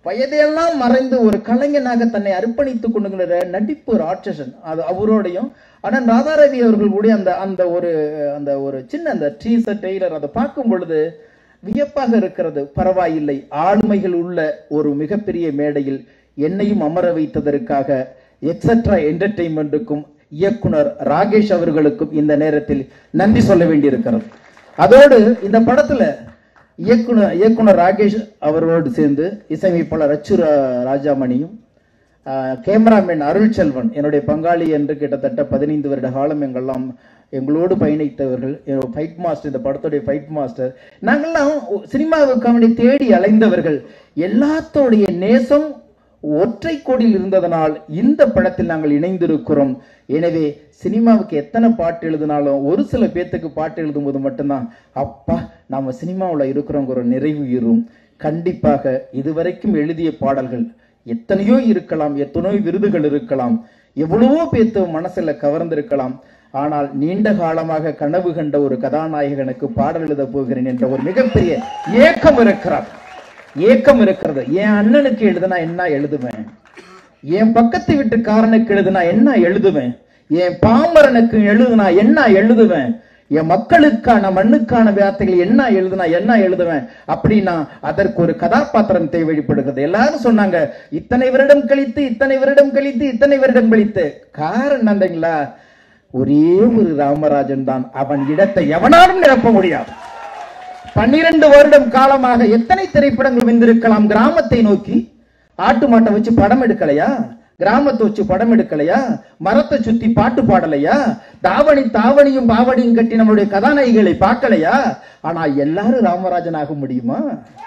வயதையெல்லாம் மறைந்து ஒரு கலைஞனாக தன்னை அர்ப்பணித்துக் கொண்டுங்கிற நடிப்பு ராட்சசன். அது அவரோடையும் அண்ணன் ராதாரவி அவர்கள் கூட அந்த அந்த ஒரு அந்த ஒரு சின்ன அந்த டீசர் டெய்லர் அதை பார்க்கும் பொழுது வியப்பாக இருக்கிறது. பரவாயில்லை, ஆளுமைகள் உள்ள ஒரு மிகப்பெரிய மேடையில் என்னையும் அமர வைத்ததற்காக எக்ஸெட்ரா என்டர்டெயின்மெண்ட்டுக்கும் இயக்குனர் ராகேஷ் அவர்களுக்கும் இந்த நேரத்தில் நன்றி சொல்ல வேண்டியிருக்கிறது. அதோடு இந்த படத்துல இயக்குனர் இயக்குனர் ராகேஷ் அவர்களோடு சேர்ந்து இசையமைப்பாளர் அச்சு ராஜாமணியும் கேமராமேன் அருள் செல்வன் என்னுடைய பங்காளி என்று கிட்டத்தட்ட பதினைந்து வருட காலம் எங்கெல்லாம் எங்களோடு பயணித்தவர்கள். ஃபைட் மாஸ்டர், இந்த படத்துடைய ஃபைட் மாஸ்டர். நாங்கள்லாம் சினிமாவுக்காக தேடி அலைந்தவர்கள். எல்லாத்தோடைய நேசம் ஒற்றை கோடியில் இருந்ததனால் இந்த படத்தில் நாங்கள் இணைந்திருக்கிறோம். எனவே சினிமாவுக்கு எத்தனை பாட்டு எழுதினாலும் ஒரு சில பேத்துக்கு பாட்டு எழுதும் போது மட்டும்தான் அப்பா நாம சினிமாவில் இருக்கிறோங்கிற நிறைவு ஏறும். கண்டிப்பாக இதுவரைக்கும் எழுதிய பாடல்கள் எத்தனையோ இருக்கலாம், எத்தனையோ விருதுகள் இருக்கலாம், எவ்வளவோ பேத்து மனசுல கவர்ந்திருக்கலாம். ஆனால் நீண்ட காலமாக கனவு கண்ட ஒரு கதாநாயகனுக்கு பாடல் எழுத போகிறேன் என்ற ஒரு மிகப்பெரிய ஏக்கம் இருக்கிறார் ஏக்கம் இருக்கிறது. என் அண்ணனுக்கு எழுதுனா என்ன எழுதுவேன், என் பக்கத்து வீட்டுக்காரனுக்கு எழுதுனா என்ன எழுதுவேன், என் பாமரனுக்கு எழுதுனா என்ன எழுதுவேன், என் மக்களுக்கான மண்ணுக்கான வார்த்தைகள் என்ன எழுதுனா என்ன எழுதுவேன் அப்படின்னா அதற்கு ஒரு கதாபாத்திரம் தேவைப்படுகிறது. எல்லாரும் சொன்னாங்க இத்தனை வருடம் கழித்து இத்தனை வருடம் கழித்து இத்தனை வருடம் கழித்து. காரணம் என்னங்களா, ஒரே ஒரு ராமராஜன் தான். அவன் இடத்தை எவனாலும் நிரப்ப முடியாது. பன்னிரண்டு வருடம் காலமாக எத்தனை திரைப்படங்கள் வந்திருக்கலாம். கிராமத்தை நோக்கி ஆட்டு மாட்டை வச்சு படம் எடுக்கலையா, கிராமத்தை வச்சு படம் எடுக்கலையா, மரத்தை சுத்தி பாட்டு பாடலையா, தாவணி தாவணியும் பாவடியும் கட்டி நம்மளுடைய கதாநாயகிகளை பார்க்கலையா? ஆனா எல்லாரும் ராமராஜன் ஆக முடியுமா?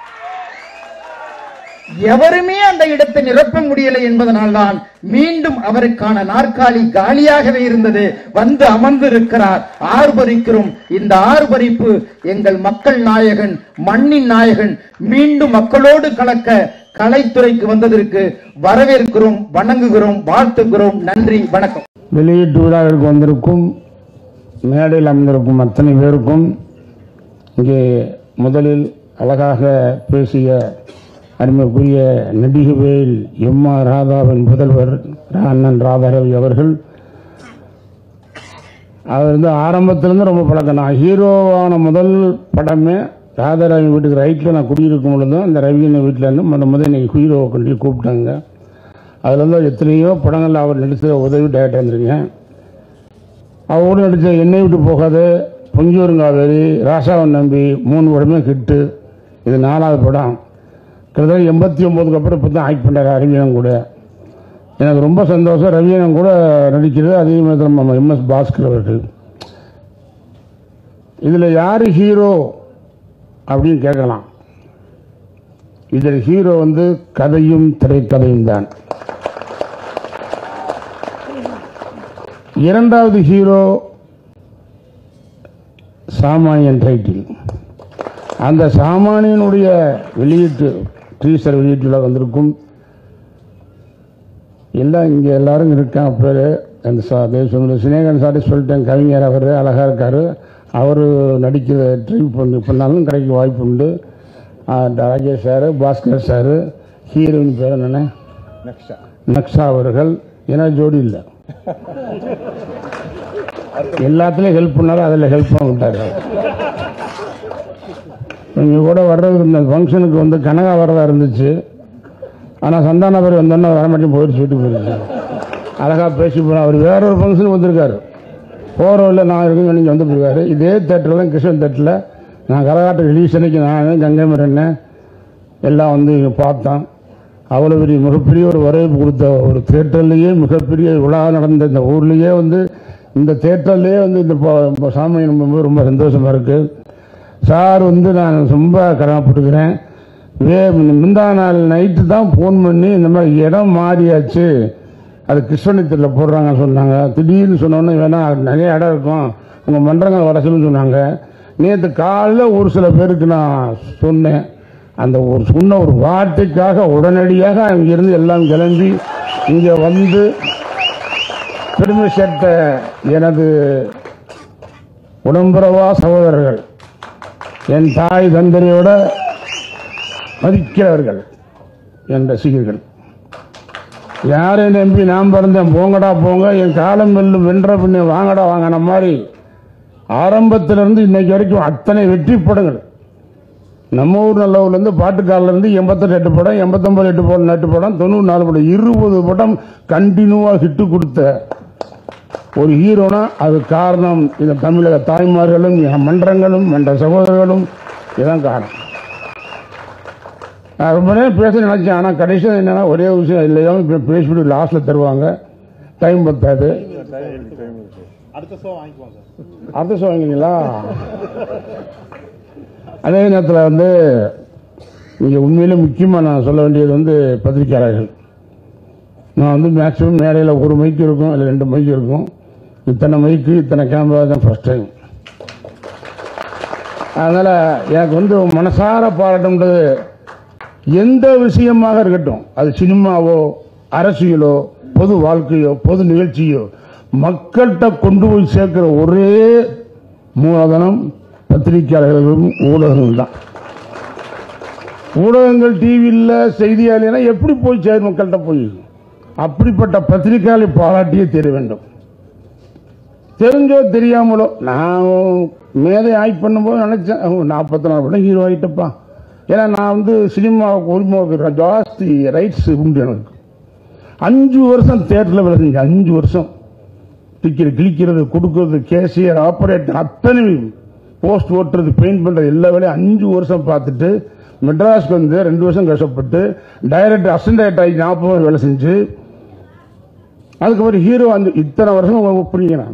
எவருமே அந்த இடத்தை நிரப்ப முடியலை என்பதனால் தான் மீண்டும் அவருக்கான நாற்காலி காலியாகவே இருந்தது. வந்து அமர்ந்திருக்கிறார். ஆர்ப்பரிக்கிறோம். இந்த ஆர்ப்பரிப்பு எங்கள் மக்கள் நாயகன், மண்ணின் நாயகன் மீண்டும் மக்களோடு கலக்க கலைத்துறைக்கு வந்ததற்கு வரவேற்கிறோம், வணங்குகிறோம், வாழ்த்துகிறோம். நன்றி, வணக்கம். வெளியீட்டு விழாவிற்கு வந்திருக்கும் மேடையில் அமர்ந்திருக்கும் அத்தனை பேருக்கும் இங்கே முதலில் அழகாக பேசிய அருமைக்குரிய நடிகவேல் எம் ஆர் ராதாவின் முதல்வர் அண்ணன் ராதாரவி அவர்கள், அவர் வந்து ஆரம்பத்திலிருந்து ரொம்ப பழக்கம். நான் ஹீரோவான முதல் படமே ராதாரவி வீட்டுக்கு ரைட்டில் நான் குடியிருக்கும் பொழுதும் அந்த ரவியின் வீட்டில் இருந்து முதல் முதல் இன்னைக்கு ஹீரோவை கொண்டு கூப்பிட்டாங்க. அதில் வந்து எத்தனையோ படங்கள் அவர் நடித்த உதவி டேரக்டர் இருந்திருக்கேன். அவரோடு நடித்த என்னை விட்டு போகாது, பொங்கியூருங்காவேரி, ராசாவன் நம்பி மூணு படமே ஹிட்டு. இது நாலாவது படம். கிட்டத்தட்ட எண்பத்தி ஒன்பதுக்கு அப்புறம் இப்போ தான் ஆக்ட் பண்ணுறாரு ரவியனன் கூட. எனக்கு ரொம்ப சந்தோஷம். ரவியனன் கூட நடிக்கிறது. அதே மாதிரி நம்ம எம் எஸ் பாஸ்கர் அவர்கள். இதில் யார் ஹீரோ அப்படின்னு கேட்கலாம். இதில் ஹீரோ வந்து கதையும் திரைக்கதையும் தான். இரண்டாவது ஹீரோ சாமானியன் டைட்டில். அந்த சாமானியனுடைய வெளியீட்டு டீசர் வெளியீட்டில் வந்திருக்கும் எல்லாம் இங்கே எல்லாரும் இருக்கான். பேர் அந்த சா சினேகன் சாரி சொல்லிட்டேன். கவிஞர் அவர் அழகாக இருக்கார். அவர் நடிக்கிற ட்ரை பண்ணி பண்ணாலும் கிடைக்க வாய்ப்பு உண்டு. Rajesh sir, Bhaskar sir, heroine பேர் என்னென்ன நக்ஷா நக்ஷா அவர்கள். ஏன்னா ஜோடி இல்லை, எல்லாத்துலேயும் ஹெல்ப் பண்ணாலும் அதில் ஹெல்ப் பண்ண விட்டார். இங்கே கூட வர்றது இந்த ஃபங்க்ஷனுக்கு வந்து கனகா வரதா இருந்துச்சு. ஆனால் சந்தான பேர் வந்தோன்னா வரமாட்டேன் போயிடுச்சு, வீட்டுக்கு போயிடுச்சு. அழகாக பேசி போகிறோம். அவர் வேற ஒரு ஃபங்க்ஷனுக்கு வந்திருக்காரு. போகிறவில்ல நான் இருக்குன்னு நீங்கள் வந்து போயிருக்காரு. இதே தேட்டரில் தான், கிருஷ்ணன் தேட்டரில் நான் கரகாட்ட ரிலீஸ் அன்னைக்கு நான் கங்கை மரன் எல்லாம் வந்து பார்த்தோம். அவ்வளோ பெரிய மிகப்பெரிய ஒரு வரவேற்பு கொடுத்த ஒரு தேட்டர்லேயே மிகப்பெரிய விழா நடந்த இந்த ஊர்லேயே வந்து இந்த தேட்டர்லேயே வந்து இந்த சாமி ரொம்ப ரொம்ப சந்தோஷமாக இருக்குது. சார் வந்து நான் ரொம்ப கடமைப்பட்டுக்கிறேன். வே முந்தா நாள் நைட்டு தான் ஃபோன் பண்ணி இந்த மாதிரி இடம் மாறியாச்சு, அது கிருஷ்ணனித்தில் போடுறாங்கன்னு சொன்னாங்க. திடீர்னு சொன்னோன்னே வேணா நிறைய இடம் இருக்கும், உங்கள் மன்றங்கள் வர சொல்லுன்னு சொன்னாங்க. நேற்று காலையில் ஒரு சில பேருக்கு நான் சொன்னேன். அந்த ஒரு சொன்ன ஒரு வார்த்தைக்காக உடனடியாக அங்கிருந்து எல்லாம் கிளம்பி இங்கே வந்து பெருமை சேர்த்த எனது உடம்புறவா சகோதரர்கள், என் தாய் தந்தையோட மதிக்கிறவர்கள், என் ரசிகர்கள். யாரை நம்பி நான் பிறந்தேன், போங்கடா போங்க, என் காலம் வெல்லும் வென்ற பின்ன வாங்கடா வாங்கின மாதிரி ஆரம்பத்திலிருந்து இன்னைக்கு வரைக்கும் அத்தனை வெற்றி படங்கள். நம்ம ஊர் நல்லூர்லேருந்து பாட்டுக்காரிலேருந்து எண்பத்தெட்டு எட்டு படம், எண்பத்தொம்பது எட்டு படம் எட்டு படம், தொண்ணூறு நாலு படம், இருபது படம் கண்டினியூவாக ஹிட்டு கொடுத்த ஒரு ஹீரோனா அது காரணம் இந்த தமிழக தாய்மார்களும் மன்றங்களும் மன்ற சகோதரர்களும் இதுதான் காரணம். நான் ரொம்ப நேரம் பேச நினைச்சேன், ஆனால் கடைசியாக என்னன்னா ஒரே விஷயம் இல்லையோ பேசிவிட்டு லாஸ்ட்டில் தருவாங்க, டைம் பத்தாது. அடுத்த ஷோ வாங்கிங்களா? அதே நேரத்தில் வந்து இங்கே உண்மையிலே முக்கியமாக நான் சொல்ல வேண்டியது வந்து பத்திரிகையாளர்கள். நான் வந்து மேக்ஸிமம் மேடையில் ஒரு மைக்கு இருக்கும், இல்லை ரெண்டு மைக்கு இருக்கும். இத்தனை மைக்கு இத்தனை கேமரா தான் ஃபர்ஸ்ட் டைம். அதனால் எனக்கு வந்து மனசார பாராட்டுன்றது எந்த விஷயமாக இருக்கட்டும், அது சினிமாவோ அரசியலோ பொது வாழ்க்கையோ பொது நிகழ்ச்சியோ மக்கள்கிட்ட கொண்டு போய் சேர்க்கிற ஒரே மூலதனம் பத்திரிகையாளர்களும் ஊடகங்கள் தான். ஊடகங்கள் டிவியில் செய்தியாளர்னா எப்படி போய் சேர் மக்கள்கிட்ட போய், அப்படிப்பட்ட பத்திரிகையாளரை பாராட்டியே தெரிய வேண்டும். தெரிஞ்சோ தெரியாமலோ நான் மேதை ஆய்வு பண்ணும்போது நினைச்சேன், நாற்பத்தி நாலு படம் ஹீரோ ஆகிட்டப்பா. ஏன்னா நான் வந்து சினிமாவுக்கு உரிமை ஜாஸ்தி ரைட்ஸ் உண்டு எனக்கு. அஞ்சு வருஷம் தியேட்டரில் வேலை செஞ்சேன். அஞ்சு வருஷம் டிக்கெட் கிழிக்கிறது, கொடுக்கறது, கேசியர், ஆப்ரேட்டர், அத்தனை போஸ்ட் ஓட்டுறது, பெயிண்ட் பண்ணுறது எல்லா வேலையும் அஞ்சு வருஷம் பார்த்துட்டு மெட்ராஸ்க்கு வந்து ரெண்டு வருஷம் கஷ்டப்பட்டு டைரக்டர் அசிஸ்டன்ட் டைரக்டர் ஆகி நாற்பது வருஷம் வேலை செஞ்சு அதுக்கப்புறம் ஹீரோ வந்து இத்தனை வருஷம் ஒப்பிடுங்க.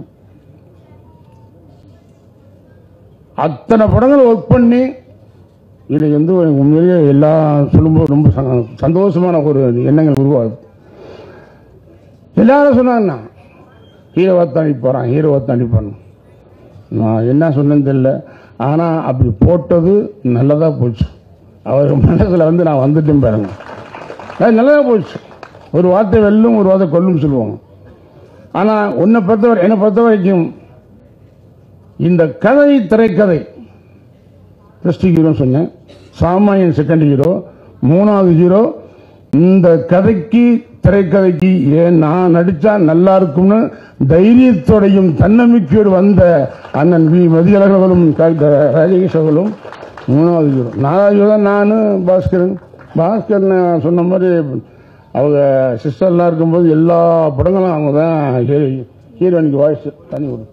அத்தனை படங்கள் ஒர்க் பண்ணி இதை வந்து உண்மையிலேயே எல்லாம் சொல்லும்போது ரொம்ப சந்தோஷமான ஒரு எண்ணங்கள் உருவாகுது. எல்லாரும் சொன்னாங்கண்ணா ஹீரோவை தாண்டி போகிறான், ஹீரோவை தாண்டி போகிறான். நான் என்ன சொன்னேன்னு தெரியல, ஆனால் அப்படி போட்டது நல்லதாக போச்சு. அவர் மனசில் வந்து நான் வந்துட்டேன் பாருங்க, அது நல்லதாக போச்சு. ஒரு வார்த்தை வெல்லும் ஒரு வார்த்தை கொல்லும் சொல்லுவாங்க. ஆனால் உன்னை பொறுத்தவரை என்னை பொறுத்த வரைக்கும் இந்த கதை திரைக்கதை ஃபர்ஸ்ட் ஹீரோன்னு சொன்னேன், சாமானியன் செகண்ட் ஹீரோ, மூணாவது ஹீரோ இந்த கதைக்கு திரைக்கதைக்கு ஏன் நான் நடிச்சா நல்லா இருக்கும்னு தைரியத்தோடையும் தன்னம்பிக்கையோடு வந்த அண்ணன் வி மதியழகர்களும் ராஜேஷ் அவர்களும் மூணாவது ஹீரோ. நாலாவது ஹீரோ தான் நான் பாஸ்கரன். பாஸ்கர் சொன்ன மாதிரி அவங்க சிஸ்டர்லாம் இருக்கும்போது எல்லா படங்களும் அவங்க தான் ஹீரோயினுக்கு வாய்ஸ் தனி விடும்.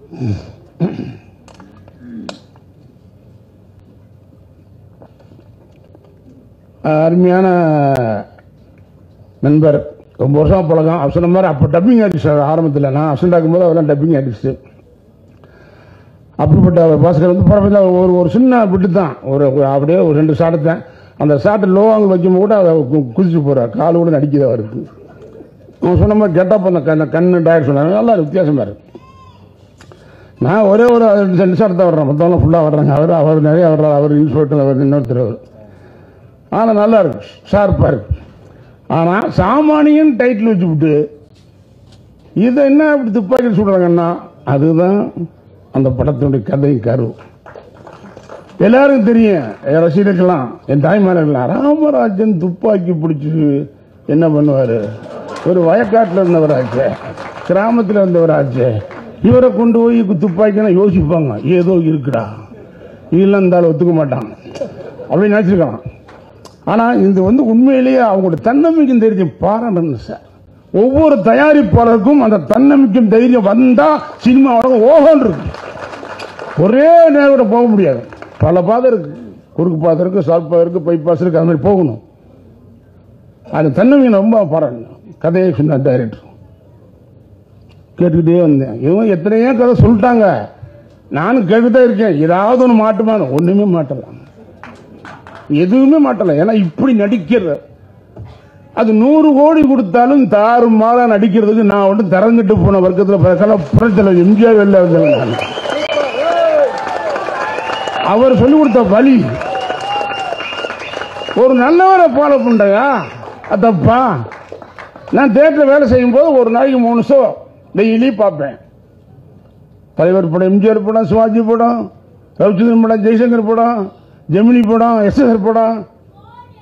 அருமையான நண்பர், ரொம்ப வருஷம் பழகம். அவர் சொன்ன மாதிரி அப்போ டப்பிங் ஆர்டிஸ்ட் ஆரம்பத்தில் நான் அப்சண்ட் ஆகும்போது அவெல்லாம் டப்பிங் ஆர்டிஸ்ட். அப்படிப்பட்ட பாஸ்கர் வந்து பரவாயில்ல ஒரு ஒரு சின்ன விட்டு தான் ஒரு அப்படியே ஒரு ரெண்டு ஷாட்டு தான். அந்த ஷாட்டை லோ ஆங்கிள் வைக்கும்போது கூட அதை குதிச்சு போகிறார், கால் கூட நடிக்குது அவருக்கு. அவன் சொன்ன மாதிரி கெட்டப் அந்த கண்ணு கண்ணு டயர் சொன்னாங்க, நல்லா வித்தியாசமாக இருக்கு. நான் ஒரே ஒரு ரெண்டு ஷாட் தான் வர்றேன், மற்றவங்க ஃபுல்லாக வர்றாங்க. அவர் அவர் நிறைய வர்றாரு, அவர் இன்ஸ்பெக்டர், அவர் இன்னொருத்தர். அவர் ஆனால் நல்லா இருக்கு, ஷார்ப்பாக இருக்கு. ஆனால் சாமானியன் டைட்டில் வச்சுவிட்டு இதை என்ன இப்படி துப்பாக்கி சுடுறாங்கன்னா அதுதான் அந்த படத்தினுடைய கதை கரு. எல்லாருக்கும் தெரியும், ரசிகர்கள்லாம் என் தாய்மார்கள்லாம், ராமராஜன் துப்பாக்கி பிடிச்சி என்ன பண்ணுவார், ஒரு வயக்காட்டில் இருந்தவராச்சு, கிராமத்தில் இருந்தவராச்சு, இவரை கொண்டு போய் துப்பாக்கினா யோசிப்பாங்க, ஏதோ இருக்குடா, இதெல்லாம் இருந்தாலும் ஒத்துக்க மாட்டாங்க அப்படின்னு நினச்சிருக்கலாம். ஆனால் இது வந்து உண்மையிலேயே அவங்களோட தன்னம்பிக்கை தைரியம் பாராட்டணும் சார். ஒவ்வொரு தயாரிப்பாளருக்கும் அந்த தன்னம்பிக்கை தைரியம் வந்தால் சினிமா உலகம் ஓகோன்னு இருக்கு. ஒரே நேரோட போக முடியாது, பல பாதை இருக்கு, குறுக்கு பாதை இருக்கு, ஷார்ட் பாதை இருக்கு, பைபாஸ் இருக்கு, அது மாதிரி போகணும். அது தன்னம்பிக்கை ரொம்ப பாராட்டணும். கதையை சொன்ன டைரக்டர் கேட்டுக்கிட்டே வந்தேன், இவங்க எத்தனையோ கதை சொல்லிட்டாங்க, நானும் கேட்டுதான் இருக்கேன், ஏதாவது ஒன்று மாட்டுமான, ஒன்றுமே மாட்டலாம், எதுவுமே மாட்டல. ஏன்னா இப்படி நடிக்கிற அது நூறு கோடி கொடுத்தாலும் தாறு மாறா நடிக்கிறதுக்கு நான் ஒன்று திறந்துட்டு போன வர்க்கத்தில் புரட்சியில் எம்ஜிஆர் வெளில வந்தேன். அவர் சொல்லிக் கொடுத்த வழி ஒரு நல்லவரை ஃபாலோ பண்றா அதப்பா. நான் தியேட்டர் வேலை செய்யும் போது ஒரு நாளைக்கு மூணு ஷோ டெய்லி பார்ப்பேன். தலைவர் படம், எம்ஜிஆர் படம், சிவாஜி படம், ரவிச்சந்திரன் படம், ஜெய்சங்கர் படம், ஜெமினி படம், எஸ் எஸ் ஆர் படம்,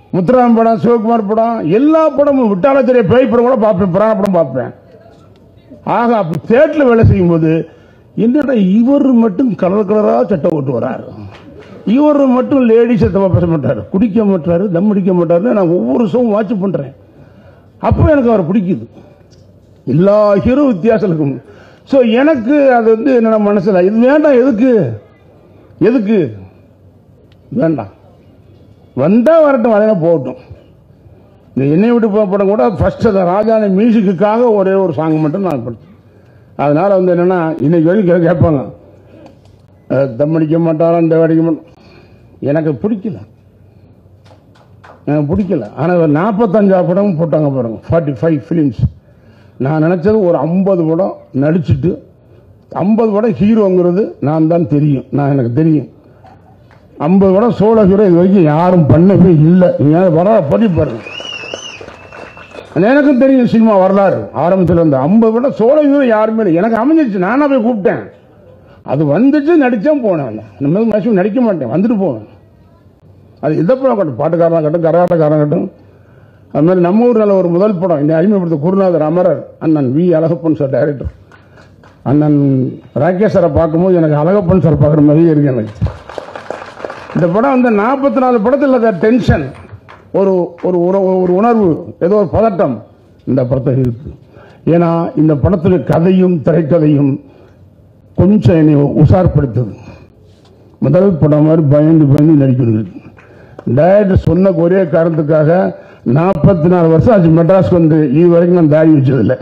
முத்துராமன் படம், சிவகுமார் படம், எல்லா படமும் விட்டாலத்திலே பேய் படம் கூட பார்ப்பேன், புராண படம் பார்ப்பேன். ஆக அப்படி தேட்டரில் வேலை செய்யும் போது என்னடா இவர் மட்டும் கலர் கலரா சட்டை போட்டு வராரு, இவர் மட்டும் லேடிஸ் பேச மாட்டாரு, குடிக்க மாட்டாரு, தம் அடிக்க மாட்டாரு. நான் ஒவ்வொரு ஷோவும் வாட்ச் பண்றேன். அப்போ எனக்கு அவரை பிடிக்குது. எல்லா ஹீரோ வித்தியாசம் இருக்கும். ஸோ எனக்கு அது வந்து என்ன மனசில் இது வேண்டாம், எதுக்கு எதுக்கு வேண்டாம், வந்தா வரட்டும், வரையா போகட்டும். இந்த என்னை விட்டு போக படம் கூட ஃபர்ஸ்ட் அந்த ராஜான மியூசிக்குக்காக ஒரே ஒரு சாங் மட்டும் நான் படுத்தேன். அதனால வந்து என்னன்னா இன்னைக்கு வரைக்கும் கேட்பாங்க தம் அடிக்க மாட்டாரா, இந்த அடிக்க மாட்டோம். எனக்கு பிடிக்கல, எனக்கு பிடிக்கல. ஆனால் ஒரு நாற்பத்தஞ்சா படம் போட்டாங்க பாருங்க, ஃபார்ட்டி ஃபைவ் ஃபிலிம்ஸ். நான் நினைச்சது ஒரு ஐம்பது படம் நடிச்சுட்டு ஐம்பது படம் ஹீரோங்கிறது நான் தான் தெரியும், நான் எனக்கு தெரியும். ஐம்பது படம் சோழ ஹீரோ இது வரைக்கும் யாரும் பண்ணவே இல்லை. நீங்க வரலாறு படி பாருங்க, எனக்கும் தெரியும் சினிமா வரலாறு ஆரம்பத்தில் இருந்த ஐம்பது படம் சோழ ஹீரோ யாருமே இல்லை. எனக்கு அமைஞ்சிச்சு, நானா போய் கூப்பிட்டேன், அது வந்துச்சு, நடிச்சேன், போனேன். நம்ம மேக்ஸிமம் நடிக்க மாட்டேன், வந்துட்டு போவேன். அது எந்த படம் கட்டும், பாட்டுக்காரன் கட்டும், கரகாட்டக்காரன் கட்டும். அது மாதிரி நம்ம ஊரில் ஒரு முதல் படம் இந்த அறிமுகப்படுத்த குருநாதர் அமரர் அண்ணன் வி அழகப்பன் சார் டைரக்டர். அண்ணன் ராகேஷ் சாரை பார்க்கும்போது எனக்கு அழகப்பன் சார் பார்க்குற மாதிரியே இருக்கு எனக்கு. இந்த படம் வந்து நாற்பத்தி நாலு படத்தில் டென்ஷன், ஒரு ஒரு உணர்வு, ஏதோ ஒரு பதட்டம் இந்த படத்தில் இருக்கு. ஏன்னா இந்த படத்தில் கதையும் திரைக்கதையும் கொஞ்சம் என்னை உஷார்படுத்துது. முதல் படம் மாதிரி பயந்து பயந்து நடிக்கிறது. டைரக்டர் சொன்ன ஒரே காரணத்துக்காக நாற்பத்தி நாலு வருஷம் ஆச்சு மெட்ராஸ்க்கு வந்து, இது வரைக்கும் நான் தாடி வச்சதில்லை.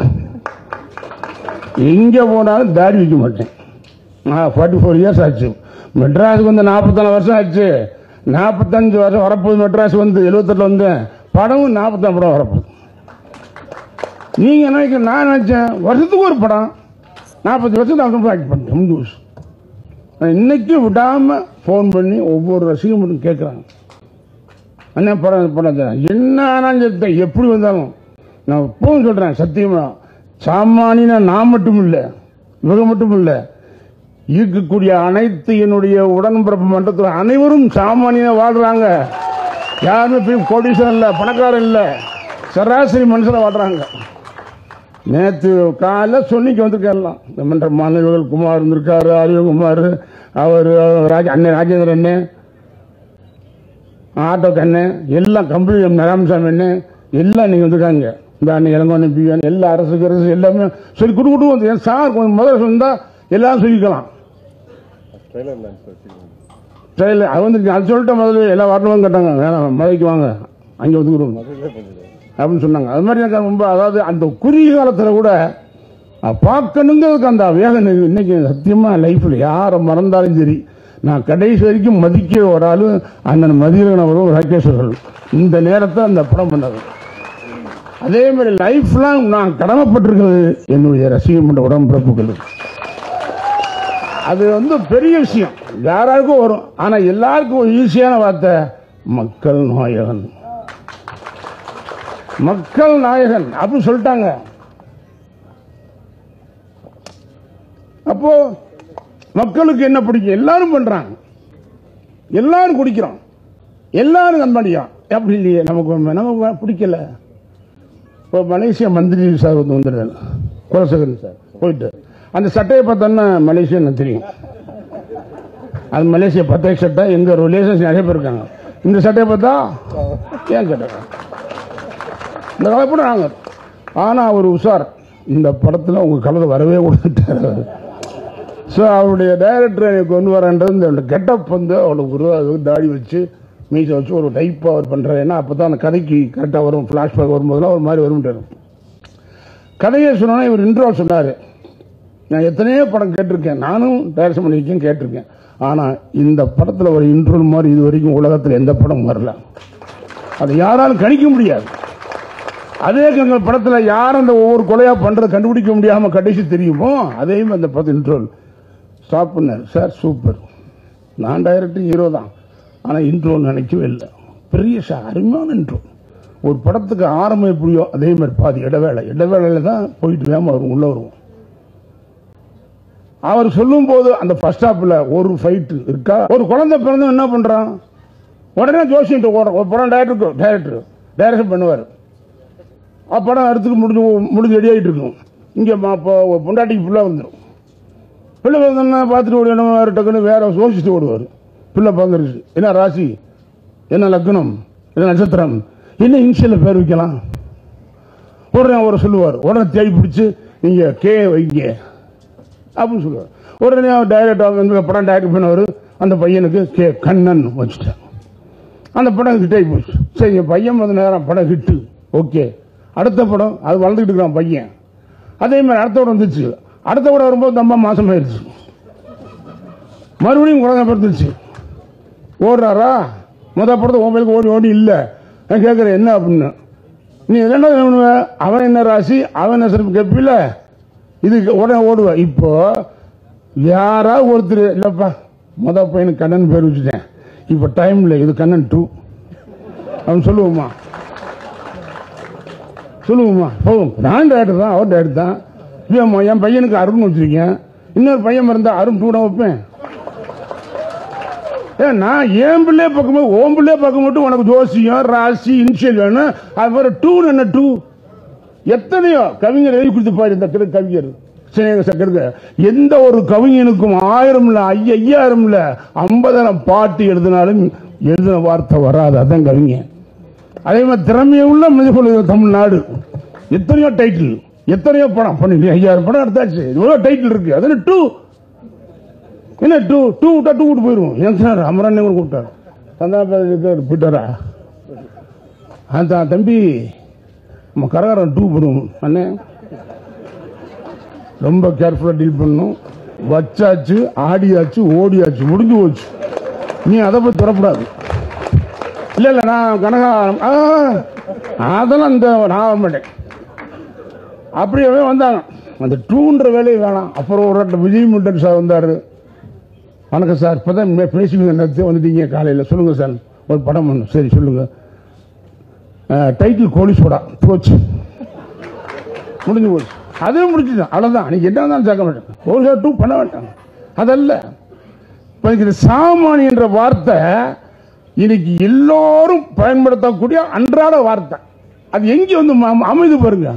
எங்கே போனாலும் தாடி வைக்க மாட்டேன். ஃபார்ட்டி ஃபோர் இயர்ஸ் ஆச்சு மெட்ராஸுக்கு வந்து, நாற்பத்தி நாலு வருஷம் ஆச்சு. நாற்பத்தஞ்சு வருஷம் வரப்போகுது மெட்ராஸ் வந்து, எழுபத்தெட்டில் வந்தேன். படமும் நாற்பத்தாறு படம் வரப்போகுது. நீங்க நினைக்க, நான் நினைச்சேன் வருஷத்துக்கு ஒரு படம், நாற்பது வருஷம் நாற்பது ஆக்ட் பண்ணேன். மூணு வருஷம் இன்னைக்கு விடாம போன் பண்ணி ஒவ்வொரு ரசிகம் மட்டும் கேட்குறாங்க, அண்ணா படம் படம் என்ன எப்படி வந்தாலும் நான் இப்பவும் சொல்றேன், சத்தியமா சாமானிய நான் மட்டும் இல்லை, இவங்க மட்டும் இல்லை, இருக்கக்கூடிய அனைத்து என்னுடைய உடன்பிறப்பு மன்றத்தில் அனைவரும் சாமானிய வாழ்றாங்க. யாருமே போய் கோடீஸ்வரன் இல்லை, பணக்காரன் இல்லை, சராசரி மனுஷனை வாழ்றாங்க. நேற்று காலையில் சொன்னிக்கு வந்திருக்கலாம், இந்த மன்ற மாணவர்கள் குமார் இருந்திருக்காரு, அறிவகுமார், அவர் ராஜ அண்ணன் ராஜேந்திர அண்ணன், ஆட்டோ கண்ணு, எல்லாம் கம்பெனி நராமசாமி அண்ணன், எல்லாம் நீங்கள் வந்திருக்காங்க. இந்த அண்ணன் இளங்கோண்ணன் பிவியன், எல்லா அரசுக்கு அரசு எல்லாமே சொல்லி குடு குடு வந்து என் சார் கொஞ்சம் முதல்ல சொன்னா எல்லாம் சொல்லிக்கலாம். ட்ரெயிலர் அது வந்து அது சொல்லிட்டு முதல்ல எல்லாம் வரணும் கேட்டாங்க, வேணாம் மழைக்கு வாங்க அங்கே வந்துக்கிறோம் அப்படின்னு சொன்னாங்க. அது மாதிரி எனக்கு ரொம்ப, அதாவது அந்த குறுகிய காலத்தில் கூட பார்க்கணுங்கிறதுக்கு அந்த வேகம் இன்னைக்கு சத்தியமா லைஃப்ல யாரை மறந்தாலும் சரி, நான் கடைசி வரைக்கும் மதிக்கிற ஒரு ஆளு அண்ணன் மதியழகன் அவரும் ராகேஷ் அவர்கள். இந்த நேரத்தை அந்த படம் பண்ணது. அதே மாதிரி லைஃப் லாங் நான் கடமைப்பட்டிருக்கிறது என்னுடைய ரசிகம் என்ற உடம்பிறப்புகளுக்கு. அது வந்து பெரிய விஷயம், யாராருக்கும் வரும். ஆனா எல்லாருக்கும் ஒரு ஈஸியான வார்த்தை மக்கள் நாயகன், மக்கள் நாயகன் அப்படின்னு சொல்லிட்டாங்க. அப்போ மக்களுக்கு என்ன பிடிக்கும், எல்லாரும் பண்றாங்க, எல்லாரும் குடிக்கிறோம், எல்லாரும் கண்படியும். அப்படி இல்லையே, நமக்கு நமக்கு பிடிக்கல. இப்போ மலேசியா மந்திரி சார் வந்து வந்துடுறாரு, குலசேகரன் சார் போயிட்டு அந்த சட்டையை பார்த்தோன்னா மலேசியா எனக்கு தெரியும். அது மலேசியா பத்தே சட்டை, எங்க ரிலேஷன்ஸ் நிறைய பேர் இருக்காங்க. இந்த சட்டையை பார்த்தா ஏன் கேட்டாங்க, இந்த கலப்பட நாங்கள். ஆனா அவர் உஷார், இந்த படத்தில் உங்க கலர் வரவே கொடுத்துட்டாரு. ஸோ அவருடைய டைரக்டர் எனக்கு கொண்டு வரன்றது இந்த கெட்டப் வந்து அவளுக்கு தாடி வச்சு மீசை வச்சு ஒரு டைப்பாக அவர் பண்ணுறாரு. ஏன்னா அப்போ தான் அந்த கதைக்கு கரெக்டாக வரும், ஃப்ளாஷ்பேக் வரும்போதெல்லாம் ஒரு மாதிரி வரும்ட்டாரு. கதையை சொன்னா இவர் இன்ட்ரோ சொன்னார். நான் எத்தனையோ படம் கேட்டிருக்கேன், நானும் டைரக்ஷன் பண்ணியிருக்கேன், கேட்டிருக்கேன். ஆனால் இந்த படத்தில் ஒரு இன்ட்ரோ மாதிரி இது வரைக்கும் உலகத்தில் எந்த படம் வரல, அதை யாராலும் கணிக்க முடியாது. அதே எங்கள் படத்தில் யார் அந்த ஒவ்வொரு கொலையா பண்றதை கண்டுபிடிக்க முடியாம கடைசி தெரியுமோ, அதே அந்த படத்தில் இன்ட்ரோ ஸ்டாப் பண்ணார் சார், சூப்பர். நான் டைரக்டர் ஹீரோ தான், ஆனால் இன்ட்ரோ நினைக்கவே இல்லை. பெரிய சார், அருமையான இன்ட்ரோ. ஒரு படத்துக்கு ஆரம்பம் எப்படியோ அதே மாதிரி பாதி இடவேளை, இடவேளையில தான் போயிட்டு வேமா வரும், உள்ள வருவோம். அவர் சொல்லும் போது அந்த ஃபர்ஸ்ட் ஹாப்ல ஒரு ஃபைட் இருக்கா, ஒரு குழந்தை பிறந்த என்ன பண்றான், உடனே ஜோசியன்ட்டு ஓடுறோம். ஒரு படம் டைரக்டருக்கு டைரக்டர் டைரக்ஷன் பண்ணுவார். படம் அடுத்துக்கு முடிஞ்சு முடிஞ்சு ரெடி ஆகிட்டு இருக்கும். இங்கே இப்போ பொண்டாட்டிக்கு பிள்ளை வந்துடும். பிள்ளை வந்தோன்னா பார்த்துட்டு ஓடினோம் டக்குன்னு வேற யோசிச்சுட்டு ஓடுவார். பிள்ளை பிறந்துருச்சு, என்ன ராசி, என்ன லக்னம், என்ன நட்சத்திரம், என்ன இன்ஷியலில் பேர் வைக்கலாம் உடனே அவர் சொல்லுவார். உடனே தேடி பிடிச்சி நீங்கள் கே வைங்க அப்படின்னு சொல்லுவார். உடனே அவர் டைரக்டர் படம் டைரக்ட் பண்ணவர் அந்த பையனுக்கு கே கண்ணன் வச்சுட்டார். அந்த படம் ஹிட் ஆகி போச்சு. சரி என் பையன் வந்து நேரம் படம் ஹிட்டு, ஓகே. அடுத்த படம் அது வளர்ந்துக்கிட்டு இருக்கிறான் பையன். அதே மாதிரி அடுத்த படம் வந்துச்சு. அடுத்த படம் வரும்போது ரொம்ப மாசம் ஆயிடுச்சு. மறுபடியும் குழந்தை பிறந்துச்சு. ஓடுறாரா? முதல் படத்தை மொபைலுக்கு ஓடி ஓடி இல்லை. நான் கேட்குறேன் என்ன அப்படின்னு. நீ ரெண்டாவது அவன் என்ன ராசி, அவன் என்ன கேட்பில்ல, இதுக்கு உடனே ஓடுவேன். இப்போ யாராவது ஒருத்தர் இல்லைப்பா முதல் பையனுக்கு கண்ணன் பேர் வச்சுட்டேன், இப்போ டைம் இல்லை, இது கண்ணன் டூ அவன் சொல்லுவோமா சொல்லுவோமா போவோம். நான் டேரக்டர் தான், அவர் டேரக்டர் தான். இல்லையம்மா என் பையனுக்கு அருண் வச்சிருக்கேன், இன்னொரு பையன் இருந்தா அருண் டூ தான் வைப்பேன். ஏன் நான் என் பிள்ளைய பார்க்கும்போது ஓம் பிள்ளைய பார்க்க மட்டும் உனக்கு ஜோசியம் ராசி இன்ஷியல் வேணும். அது மாதிரி டூ என்ன டூ எத்தனையோ கவிஞர் எழுதி கொடுத்து பாரு. இந்த கவிஞர் சக்கருக்கு எந்த ஒரு கவிஞனுக்கும் ஆயிரம் இல்ல ஐயாயிரம் இல்ல ஐம்பதாயிரம் பாட்டு எழுதினாலும் எழுதின வார்த்தை வராது. அதான் கவிஞன். அதே மாதிரி திறமைய உள்ள மனிதர்கள் தமிழ்நாடு எத்தனையோ டைட்டில் எத்தனையோ படம் பண்ணி ஐயாயிரம் படம் எடுத்தாச்சு. எவ்வளவு டைட்டில் இருக்கு. அது டூ என்ன டூ டூ விட்டா டூ விட்டு போயிடுவோம். ஏன் சார் அமரன் கூப்பிட்டார் சந்தான போயிட்டாரா அந்த தம்பி நம்ம கரகாரம் டூ போடுவோம் அண்ணே, ரொம்ப கேர்ஃபுல்லா டீல் பண்ணணும். வச்சாச்சு, ஆடியாச்சு, ஓடியாச்சு, முடிஞ்சு போச்சு. நீ அதை போய் தொடக்கூடாது. இல்ல இல்ல நான் கனகாரம் அதெல்லாம் இந்த நான் மாட்டேன். அப்படியே வந்தாங்க. அந்த டூன்ற வேலையை வேணாம். அப்புறம் ஒரு விஜய் முண்டன் சார் வந்தாரு. வணக்கம் சார், இப்பதான் பேசிக்கிட்டு வந்துட்டீங்க காலையில், சொல்லுங்க சார் ஒரு படம் பண்ணும். சரி சொல்லுங்க. டைட்டில் கோழி சோடா போச்சு, முடிஞ்சு போச்சு. அதுவும் முடிச்சுதான், அவ்வளவுதான். நீங்க என்ன தான் சேர்க்க மாட்டேன், கோழி டூ பண்ண மாட்டாங்க. அதல்ல இப்ப சாமானிய என்ற வார்த்தை இன்னைக்கு எல்லோரும் பயன்படுத்தக்கூடிய அன்றாட வார்த்தை. அது எங்க வந்து அமைது பாருங்க.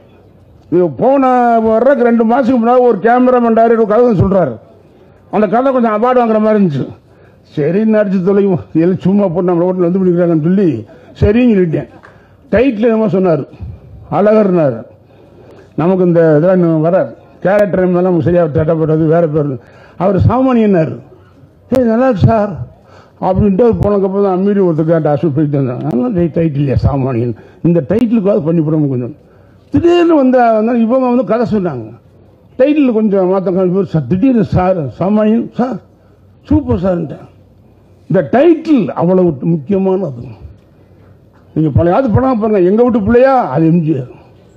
போன வர்றதுக்கு ரெண்டு மாசத்துக்கு முன்னாடி ஒரு கேமராமேன் டைரக்டர் கதை சொல்றாரு. அந்த கதை கொஞ்சம் அவார்டு வாங்குற மாதிரி இருந்துச்சு. சரி நடிச்சு தொலையும், எல்லாம் சும்மா போட்டு நம்ம ரோட்டில் வந்து பிடிக்கிறாங்கன்னு சொல்லி சரின்னு சொல்லிட்டேன். டைட்டில் என்னமோ சொன்னார், அழகர்னாரு. நமக்கு இந்த இதெல்லாம் வர கேரக்டர் நமக்கு சரியாக தேட்டப்படுறது வேற பேர். அவர் சாமானியன்னாரு. ஏய் நல்லா சார் அப்படின்ட்டு போனதுக்கப்புறம் தான் அம்மீறி ஒருத்தர் கேட்ட அசு போயிட்டு வந்தேன். அதனால டைட்டில் இல்லையா சாமானியன், இந்த டைட்டிலுக்காவது பண்ணி போடாமல் கொஞ்சம். திடீர்னு வந்து இவங்க வந்து கதை சொன்னாங்க. டைட்டில் கொஞ்சம் மாற்ற திடீர்னு சார் சாமானியன் சார் சூப்பர் சார்ன்ட்டேன். இந்த டைட்டில் அவ்வளவு முக்கியமானது. நீங்க பழைய படம் பாருங்க, எங்க வீட்டு பிள்ளையா அது எம்ஜிஆர்,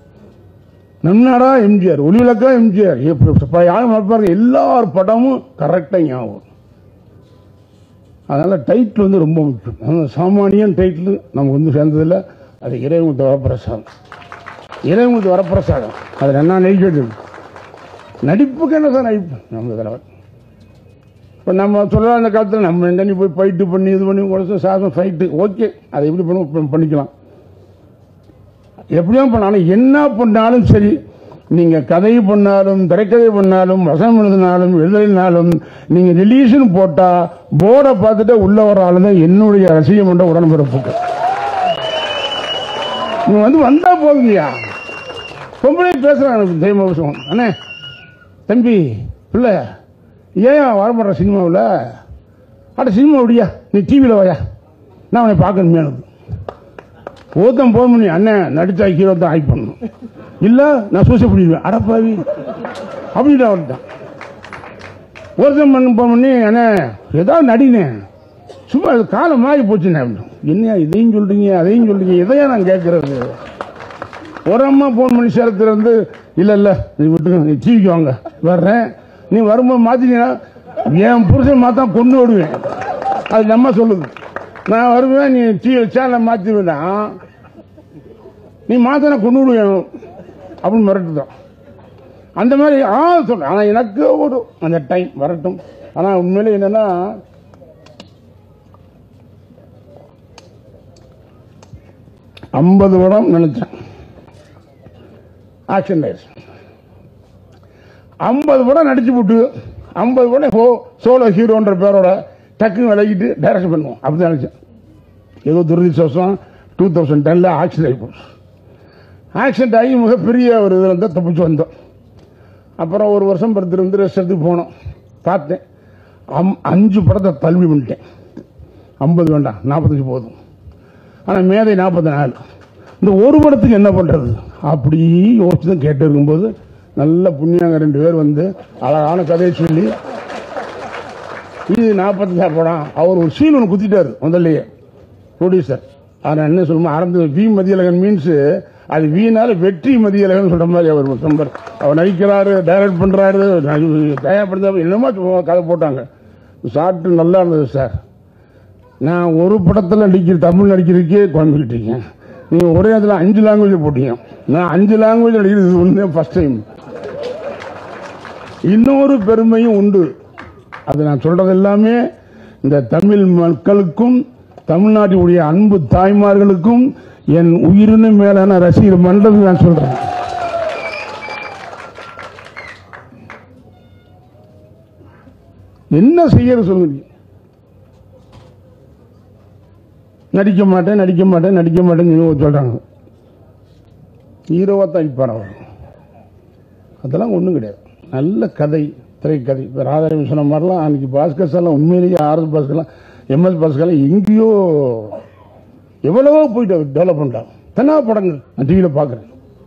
நன்னாடா எம்ஜிஆர், ஒளிவிளக்கா எம்ஜிஆர், பாருங்க எல்லார் படமும் கரெக்டா ஞாபகம். அதனால டைட்டில் வந்து ரொம்ப முக்கியம். சாமானியன் டைட்டில் நமக்கு வந்து சேர்ந்ததில்ல, அது இறைவனுக்கு வரப்பிரசாதம். இறைவனுக்கு வரப்பிரசாதம். அதில் என்ன நடிக்கிறது, நடிப்புக்கு என்ன சார் நடிப்பு நம்ம தலைவர். இப்போ நம்ம சொல்லலாம் அந்த காலத்தில் நம்ம என்ன போய் ஃபைட்டு பண்ணி இது பண்ணி உடச்சு சாதம் ஃபைட்டு ஓகே, அதை எப்படி பண்ண பண்ணிக்கலாம், எப்படியும் பண்ணாலும் என்ன பண்ணாலும் சரி. நீங்க கதை பண்ணாலும் திரைக்கதை பண்ணாலும் வசனம் எழுதினாலும் எழுதினாலும் நீங்க ரிலீஷன் போட்டா போர்டை பார்த்துட்டு உள்ள வர ஆளுதான் என்னுடைய ரசிகம் என்ற உடன்பிறப்புக்கு. நீங்க வந்து வந்தா போதுங்கய்யா. பொம்பளை பேசுறாங்க தெய்வம் அண்ணே தம்பி பிள்ளை ஏன் வரமாட்டா சினிமாவில், அட சினிமா விடியா நீ டிவியில் வாயா நான் அவனை பார்க்கணுமே. எனக்கு ஒருத்தன் போன் பண்ணி அண்ணன் நடிச்சா ஹீரோ தான் ஆக்ட் பண்ணணும், இல்ல நான் சூசைட் பண்ணிடுவேன் அடப்பாவி அப்படின்னு அவர்தான். ஒருத்தன் பண்ண போன் பண்ணி அண்ணன் ஏதாவது நடினேன் சும்மா காலம் மாறி போச்சுண்ணே. என்ன இதையும் சொல்றீங்க அதையும் சொல்றீங்க, இதையா நான் கேட்கறது. ஒரு அம்மா போன் பண்ணி சேலத்துல இருந்து இல்ல இல்ல நீ விட்டுங்க நீ டிவிக்கு வாங்க வர்றேன், நீ வரும்போது மாத்தினீங்கன்னா என் புருஷன் மாத்தா கொண்டு விடுவேன். அது நம்ம சொல்லுது, நான் வருவேன் நீ டிவி சேனலை மாத்திடுவேன், நீ மாத்தினா கொண்டு விடுவேன் அப்படின்னு மிரட்டுதான். அந்த மாதிரி ஆ சொல்றேன். ஆனா எனக்கு ஒரு அந்த டைம் வரட்டும். ஆனா உண்மையிலே என்னன்னா ஐம்பது படம் நினைச்சேன், ஆக்ஷன் ஆயிடுச்சு. ஐம்பது படம் நடிச்சு போட்டு ஐம்பது படம் சோலோ ஹீரோன்ற பேரோட டக்குன்னு விலகிட்டு டைரக்ஷன் பண்ணுவோம் அப்படிதான் நினைச்சேன். ஏதோ துரதிருஷ்டவசம் டூ தௌசண்ட் டென்ல ஆக்சிடென்ட் ஆகி போச்சு. ஆக்சிடென்ட் ஆகி மிகப்பெரிய ஒரு இதில் இருந்தால் தப்பிச்சு வந்தோம். அப்புறம் ஒரு வருஷம் படுத்து வந்து ரெஸ்ட் எடுத்து போனோம். பார்த்தேன், அம் அஞ்சு படத்தை தள்ளுபடி பண்ணிட்டேன். ஐம்பது வேண்டாம், நாற்பத்தஞ்சு போதும். ஆனால் மேதை நாற்பத்தி நாலு. இந்த ஒரு படத்துக்கு என்ன பண்ணுறது அப்படி யோசிச்சு தான் கேட்டு இருக்கும்போது நல்ல புண்ணியாங்க ரெண்டு பேர் வந்து அழகான கதையை சொல்லி இது நாற்பத்தஞ்சா படம். அவர் ஒரு சீன் ஒன்று குத்திட்டாரு முதல்லையே ப்ரொடியூசர். ஆனால் என்ன சொல்லுமா ஆரம்பி வி மதியழகன் மீன்ஸ் அது வீணால வெற்றி மதியழகன் சொல்ற மாதிரி அவர் நம்பர். அவர் நடிக்கிறாரு, டைரக்ட் பண்றாரு, தயார்படுத்த என்னமோ கதை போட்டாங்க. சாப்பிட்டு நல்லா இருந்தது சார். நான் ஒரு படத்தில் நடிக்கிற தமிழ் நடிக்கிறதுக்கே குழம்பிக்கிட்டு இருக்கேன். நீங்கள் ஒரே இடத்துல அஞ்சு லாங்குவேஜ் போட்டீங்க. நான் அஞ்சு லாங்குவேஜ் நடிக்கிறது ஒன்று ஃபர்ஸ்ட் டைம். இன்னொரு பெருமையும் உண்டு. அது நான் சொல்றது எல்லாமே இந்த தமிழ் மக்களுக்கும் தமிழ்நாட்டினுடைய அன்பு தாய்மார்களுக்கும் என் உயிரினு மேலான ரசிகர் மன்றம் நான் சொல்றேன். என்ன செய்யறது சொல்லுங்க. நடிக்க மாட்டேன் நடிக்க மாட்டேன் நடிக்க மாட்டேன்னு சொல்றாங்க. ஹீரோவா தான் இருப்பார் அவர். அதெல்லாம் ஒன்றும் கிடையாது. நல்ல கதை, திரைக்கதை. இப்போ ராதாரவி சொன்ன மாதிரிலாம் அன்னைக்கு பாஸ்கர் சார்லாம் உண்மையிலேயே ஆர் எஸ் பாஸ்கர்லாம் எம்எஸ் பாஸ்கர்லாம் எங்கேயோ எவ்வளவோ போயிட்டு டெவலப் பண்ணிட்டாங்க. தனா படங்கள் நான் டிவியில் பார்க்குறேன்.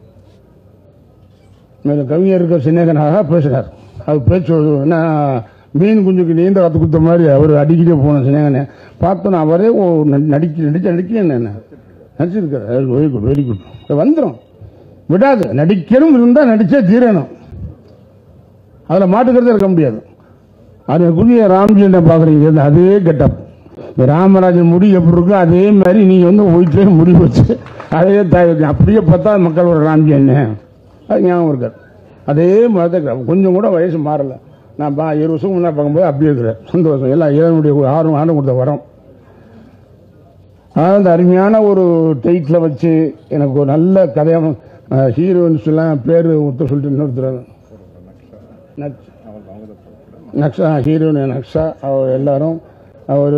மேலும் கவிஞர் இருக்க சின்னகனாக பேசுகிறார். அவர் பேச்சு மீன் குஞ்சுக்கு நீந்த கற்று கொடுத்த மாதிரி அவர் அடிக்கிட்டே போன சின்னகனை பார்த்தோன்னா அவரே நடிக்க நடிச்சு நடிக்க என்ன நடிச்சிருக்காரு. Very good very good. வந்துடும் விடாது. நடிக்கணும் இருந்தால் நடிச்சே தீரணும். அதில் மாட்டுக்கிறதே இருக்க முடியாது. அது குடிய ராம்ஜி என்ன பார்க்குறீங்க, அதே கெட்டப். ராமராஜன் முடி எப்படி இருக்கும் அதே மாதிரி நீங்கள் வந்து வீட்டிலே முடி வச்சு அதே தாய் அப்படியே பார்த்தா மக்கள் ஒரு ராம்ஜி என்ன அது ஞாபகம் இருக்காது. அதே மாதிரி தான் கொஞ்சம் கூட வயசு மாறலை. நான் பா இருபது வருஷம் முன்னாடி பார்க்கும்போது அப்படியே இருக்கிறேன். சந்தோஷம். எல்லாம் இறைவனுடைய ஆறு ஆண்டு கொடுத்த வரோம். ஆனால் அந்த அருமையான ஒரு டைட்டில் வச்சு எனக்கு ஒரு நல்ல கதையாக ஹீரோயின்ஸ் எல்லாம் பேர் ஒருத்தர் சொல்லிட்டு இன்னொருத்தர் நக்ஷா ஹீரோயின் நக்ஷா அவர் எல்லாரும் அவர்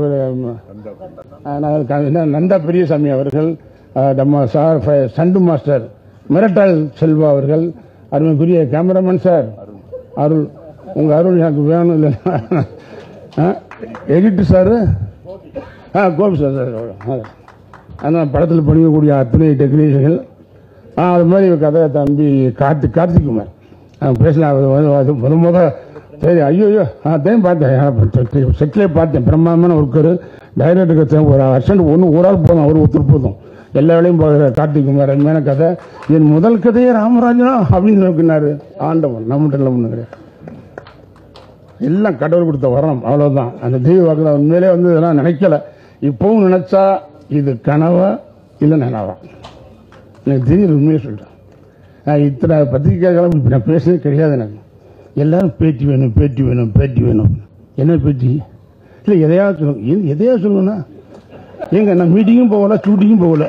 நந்தா பெரியசாமி அவர்கள், நம்ம சார் சண்டு மாஸ்டர் மிரட்டல் செல்வா அவர்கள், அருமைக்குரிய கேமராமேன் சார் அருள். உங்கள் அருள் எனக்கு வேணும் இல்லை எடிட்டர் சார் ஆ கோபி சார் சார் ஆனால் படத்தில் படிக்கக்கூடிய அத்தனை டெக்னீஷியன்கள் அது மாதிரி கதை தம்பி கார்த்தி கார்த்திக்குமார் பேசலாம். முத முத சரி ஐயோ ஐயோ அதையும் பார்த்தேன். செட்டிலே பார்த்தேன். பிரம்மாண்டமான ஒர்க்கரு. டைரக்டருக்கு ஒரு அர்சன்ட் ஒன்று ஒரு ஆள் போதும், அவர் ஒத்துரு போதும். எல்லா வேலையும் பார்க்குற கார்த்திக்குமார் அருமையான கதை. என் முதல் கதையே ராமராஜனா அப்படின்னு நோக்கினாரு ஆண்டவன். நம்மகிட்ட ஒன்று கிடையாது. எல்லாம் கடவுள் கொடுத்த வரணும், அவ்வளோதான். அந்த தெய்வ வாக்கு உண்மையிலே வந்து இதெல்லாம் நினைக்கல. இப்பவும் நினைச்சா இது கனவா இல்லை நினைவா எனக்கு தெரியுது. உண்மையை சொல்கிறேன். நான் இத்தனை பத்திரிக்கைகளும் நான் பேசுறது கிடையாது. எனக்கு எல்லாரும் பேட்டி வேணும் பேட்டி வேணும் பேட்டி வேணும். என்ன பேட்டி இல்லை எதையாவது சொல்லுங்க. எதையாவது சொல்லுங்கண்ணா. ஏங்க நான் மீட்டிங்கும் போகல ஷூட்டிங்கும் போகல.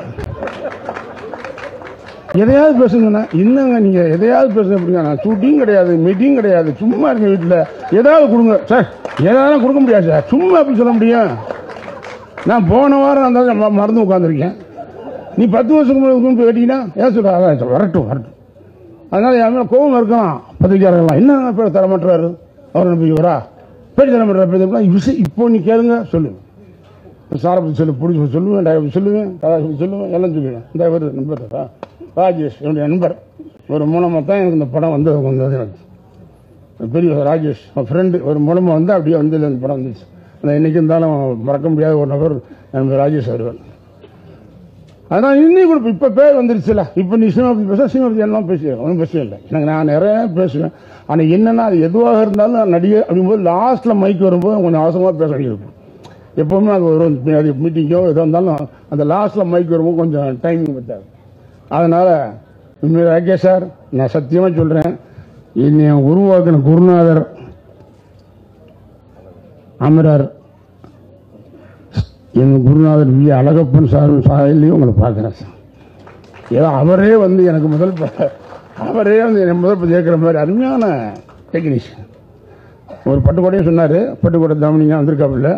எதையாவது பேசுங்கண்ணா. என்னங்க நீங்கள் எதையாவது பேசுங்க. அப்படிங்க நான் ஷூட்டிங் கிடையாது மீட்டிங் கிடையாது சும்மா இருக்க வீட்டில் ஏதாவது கொடுங்க சார். ஏதாவது கொடுக்க முடியாது சார். சும்மா அப்படி சொல்ல முடியும். நான் போன வாரம் அந்த மறந்து உட்காந்துருக்கேன். நீ பத்து வருஷத்துக்கு போய் கேட்டீங்கன்னா ஏன் சொல்ற வரட்டும் வரட்டும். அதனால என் மேலே கோபம் இருக்கலாம். பத்திரிக்கையாளர்கள்லாம் என்ன பேர் தரமாட்டுறாரு அவர் நம்பிக்கைவரா பேட்டி தரமாட்டுறா விஷயம் இப்போ நீ கேளுங்க சொல்லுங்க. சாரை பற்றி சொல்லு பிடிச்சி சொல்லுவேன், டைரக்டர் சொல்லுவேன், கதாசி சொல்லுவேன், எல்லாம் சொல்லுவேன். இந்த இவர் நம்பர் ராஜேஷ் என்னுடைய நண்பர். ஒரு மூலமாக தான் எனக்கு இந்த படம் வந்து வந்தது. எனக்கு பெரிய ராஜேஷ் ஃப்ரெண்டு ஒரு மூலமாக வந்து அப்படியே வந்து இந்த படம் வந்துச்சு. அந்த என்னைக்கு இருந்தாலும் மறக்க முடியாத ஒரு நபர் நண்பர் ராஜேஷ் அவர்கள். அதனால் இன்னும் கூட இப்போ பேர் வந்துருச்சுல. இப்போ நீ சினிமா பற்றி பேச சினிமா பற்றி எல்லாம் பேசுவேன். ஒன்றும் பிரச்சனை இல்லை. எனக்கு நான் நிறைய பேசுவேன். ஆனால் என்னென்னா அது எதுவாக இருந்தாலும் நான் நடிகை அப்படிங்கும்போது லாஸ்ட்டில் மைக் வரும்போது கொஞ்சம் அவசரமாக பேச வேண்டியிருக்கும். எப்போவுமே அது ஒரு மீட்டிங்கோ எதோ இருந்தாலும் அந்த லாஸ்ட்டில் மைக் வரும்போது கொஞ்சம் டைமிங் பற்றாது. அதனால் உண்மையாக ராகேஷ் சார் நான் சத்தியமாக சொல்கிறேன். என்னை உருவாக்கின குருநாதர் அமரர் என் குருநாதர் வி அழகப்பன் சார் சாலையிலையும் உங்களை பார்க்குறேன் சார். ஏதோ அவரே வந்து எனக்கு முதல் ப- அவரே வந்து என் முதல் கேட்குற மாதிரி அருமையான டெக்னீஷியன். ஒரு பட்டுக்கோட்டையும் சொன்னார், பட்டுக்கோட்டை தமனிங்க வந்திருக்காப்புல.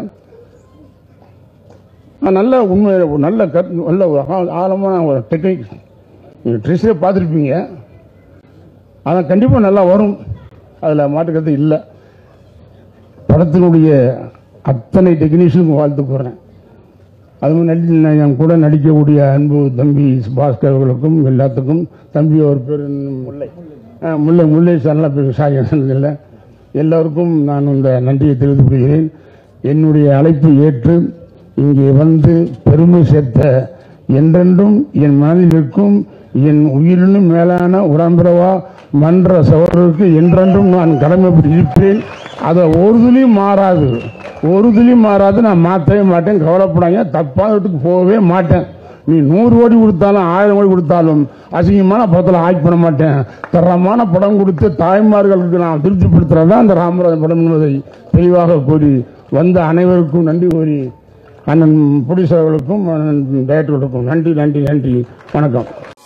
நல்ல உண்மை, நல்ல கத் நல்ல ஒரு ஆ- ஆழமான ஒரு டெக்னிக். நீங்கள் ட்ரெஸ்ஸே பார்த்துருப்பீங்க. அதான் கண்டிப்பாக நல்லா வரும், அதில் மாற்றுக்கிறது இல்லை. படத்தினுடைய அத்தனை டெக்னீஷியனுக்கும் வாழ்த்து போகிறேன். அதுவும் நடி என் கூட நடிக்கக்கூடிய அன்பு தம்பி பாஸ்கர் அவர்களுக்கும் எல்லாத்துக்கும், தம்பி அவர் பேர் முல்லை முல்லை முல்லை சார்லாம் பேர் சாரி இல்லை, எல்லோருக்கும் நான் இந்த நன்றியை தெரிவித்துக் கொள்கிறேன். என்னுடைய அழைப்பு ஏற்று இங்கே வந்து பெருமை சேர்த்த என்றென்றும் என் மனதில் இருக்கும் என் உயிரினும் மேலான உடம்பிரவா மன்ற சகோதரருக்கு என்றென்றும் நான் கடமைப்பட்டு இருப்பேன். அதை ஒரு துளியும் மாறாது, ஒரு துளியும் மாறாது. நான் மாற்றவே மாட்டேன், கவலைப்படாங்க. தப்பான வீட்டுக்கு போகவே மாட்டேன். நீ நூறு கோடி கொடுத்தாலும் ஆயிரம் கோடி கொடுத்தாலும் அசிங்கமான படத்தில் ஆக்ட் பண்ண மாட்டேன். தரமான படம் கொடுத்து தாய்மார்களுக்கு நான் திருப்திப்படுத்துறதுதான் அந்த ராமராஜன் படம் என்பதை தெளிவாக கூறி வந்த அனைவருக்கும் நன்றி கூறி அண்ணன் ப்ரொடியூசர்களுக்கும் டைரக்டர்களுக்கும் நன்றி நன்றி நன்றி வணக்கம்.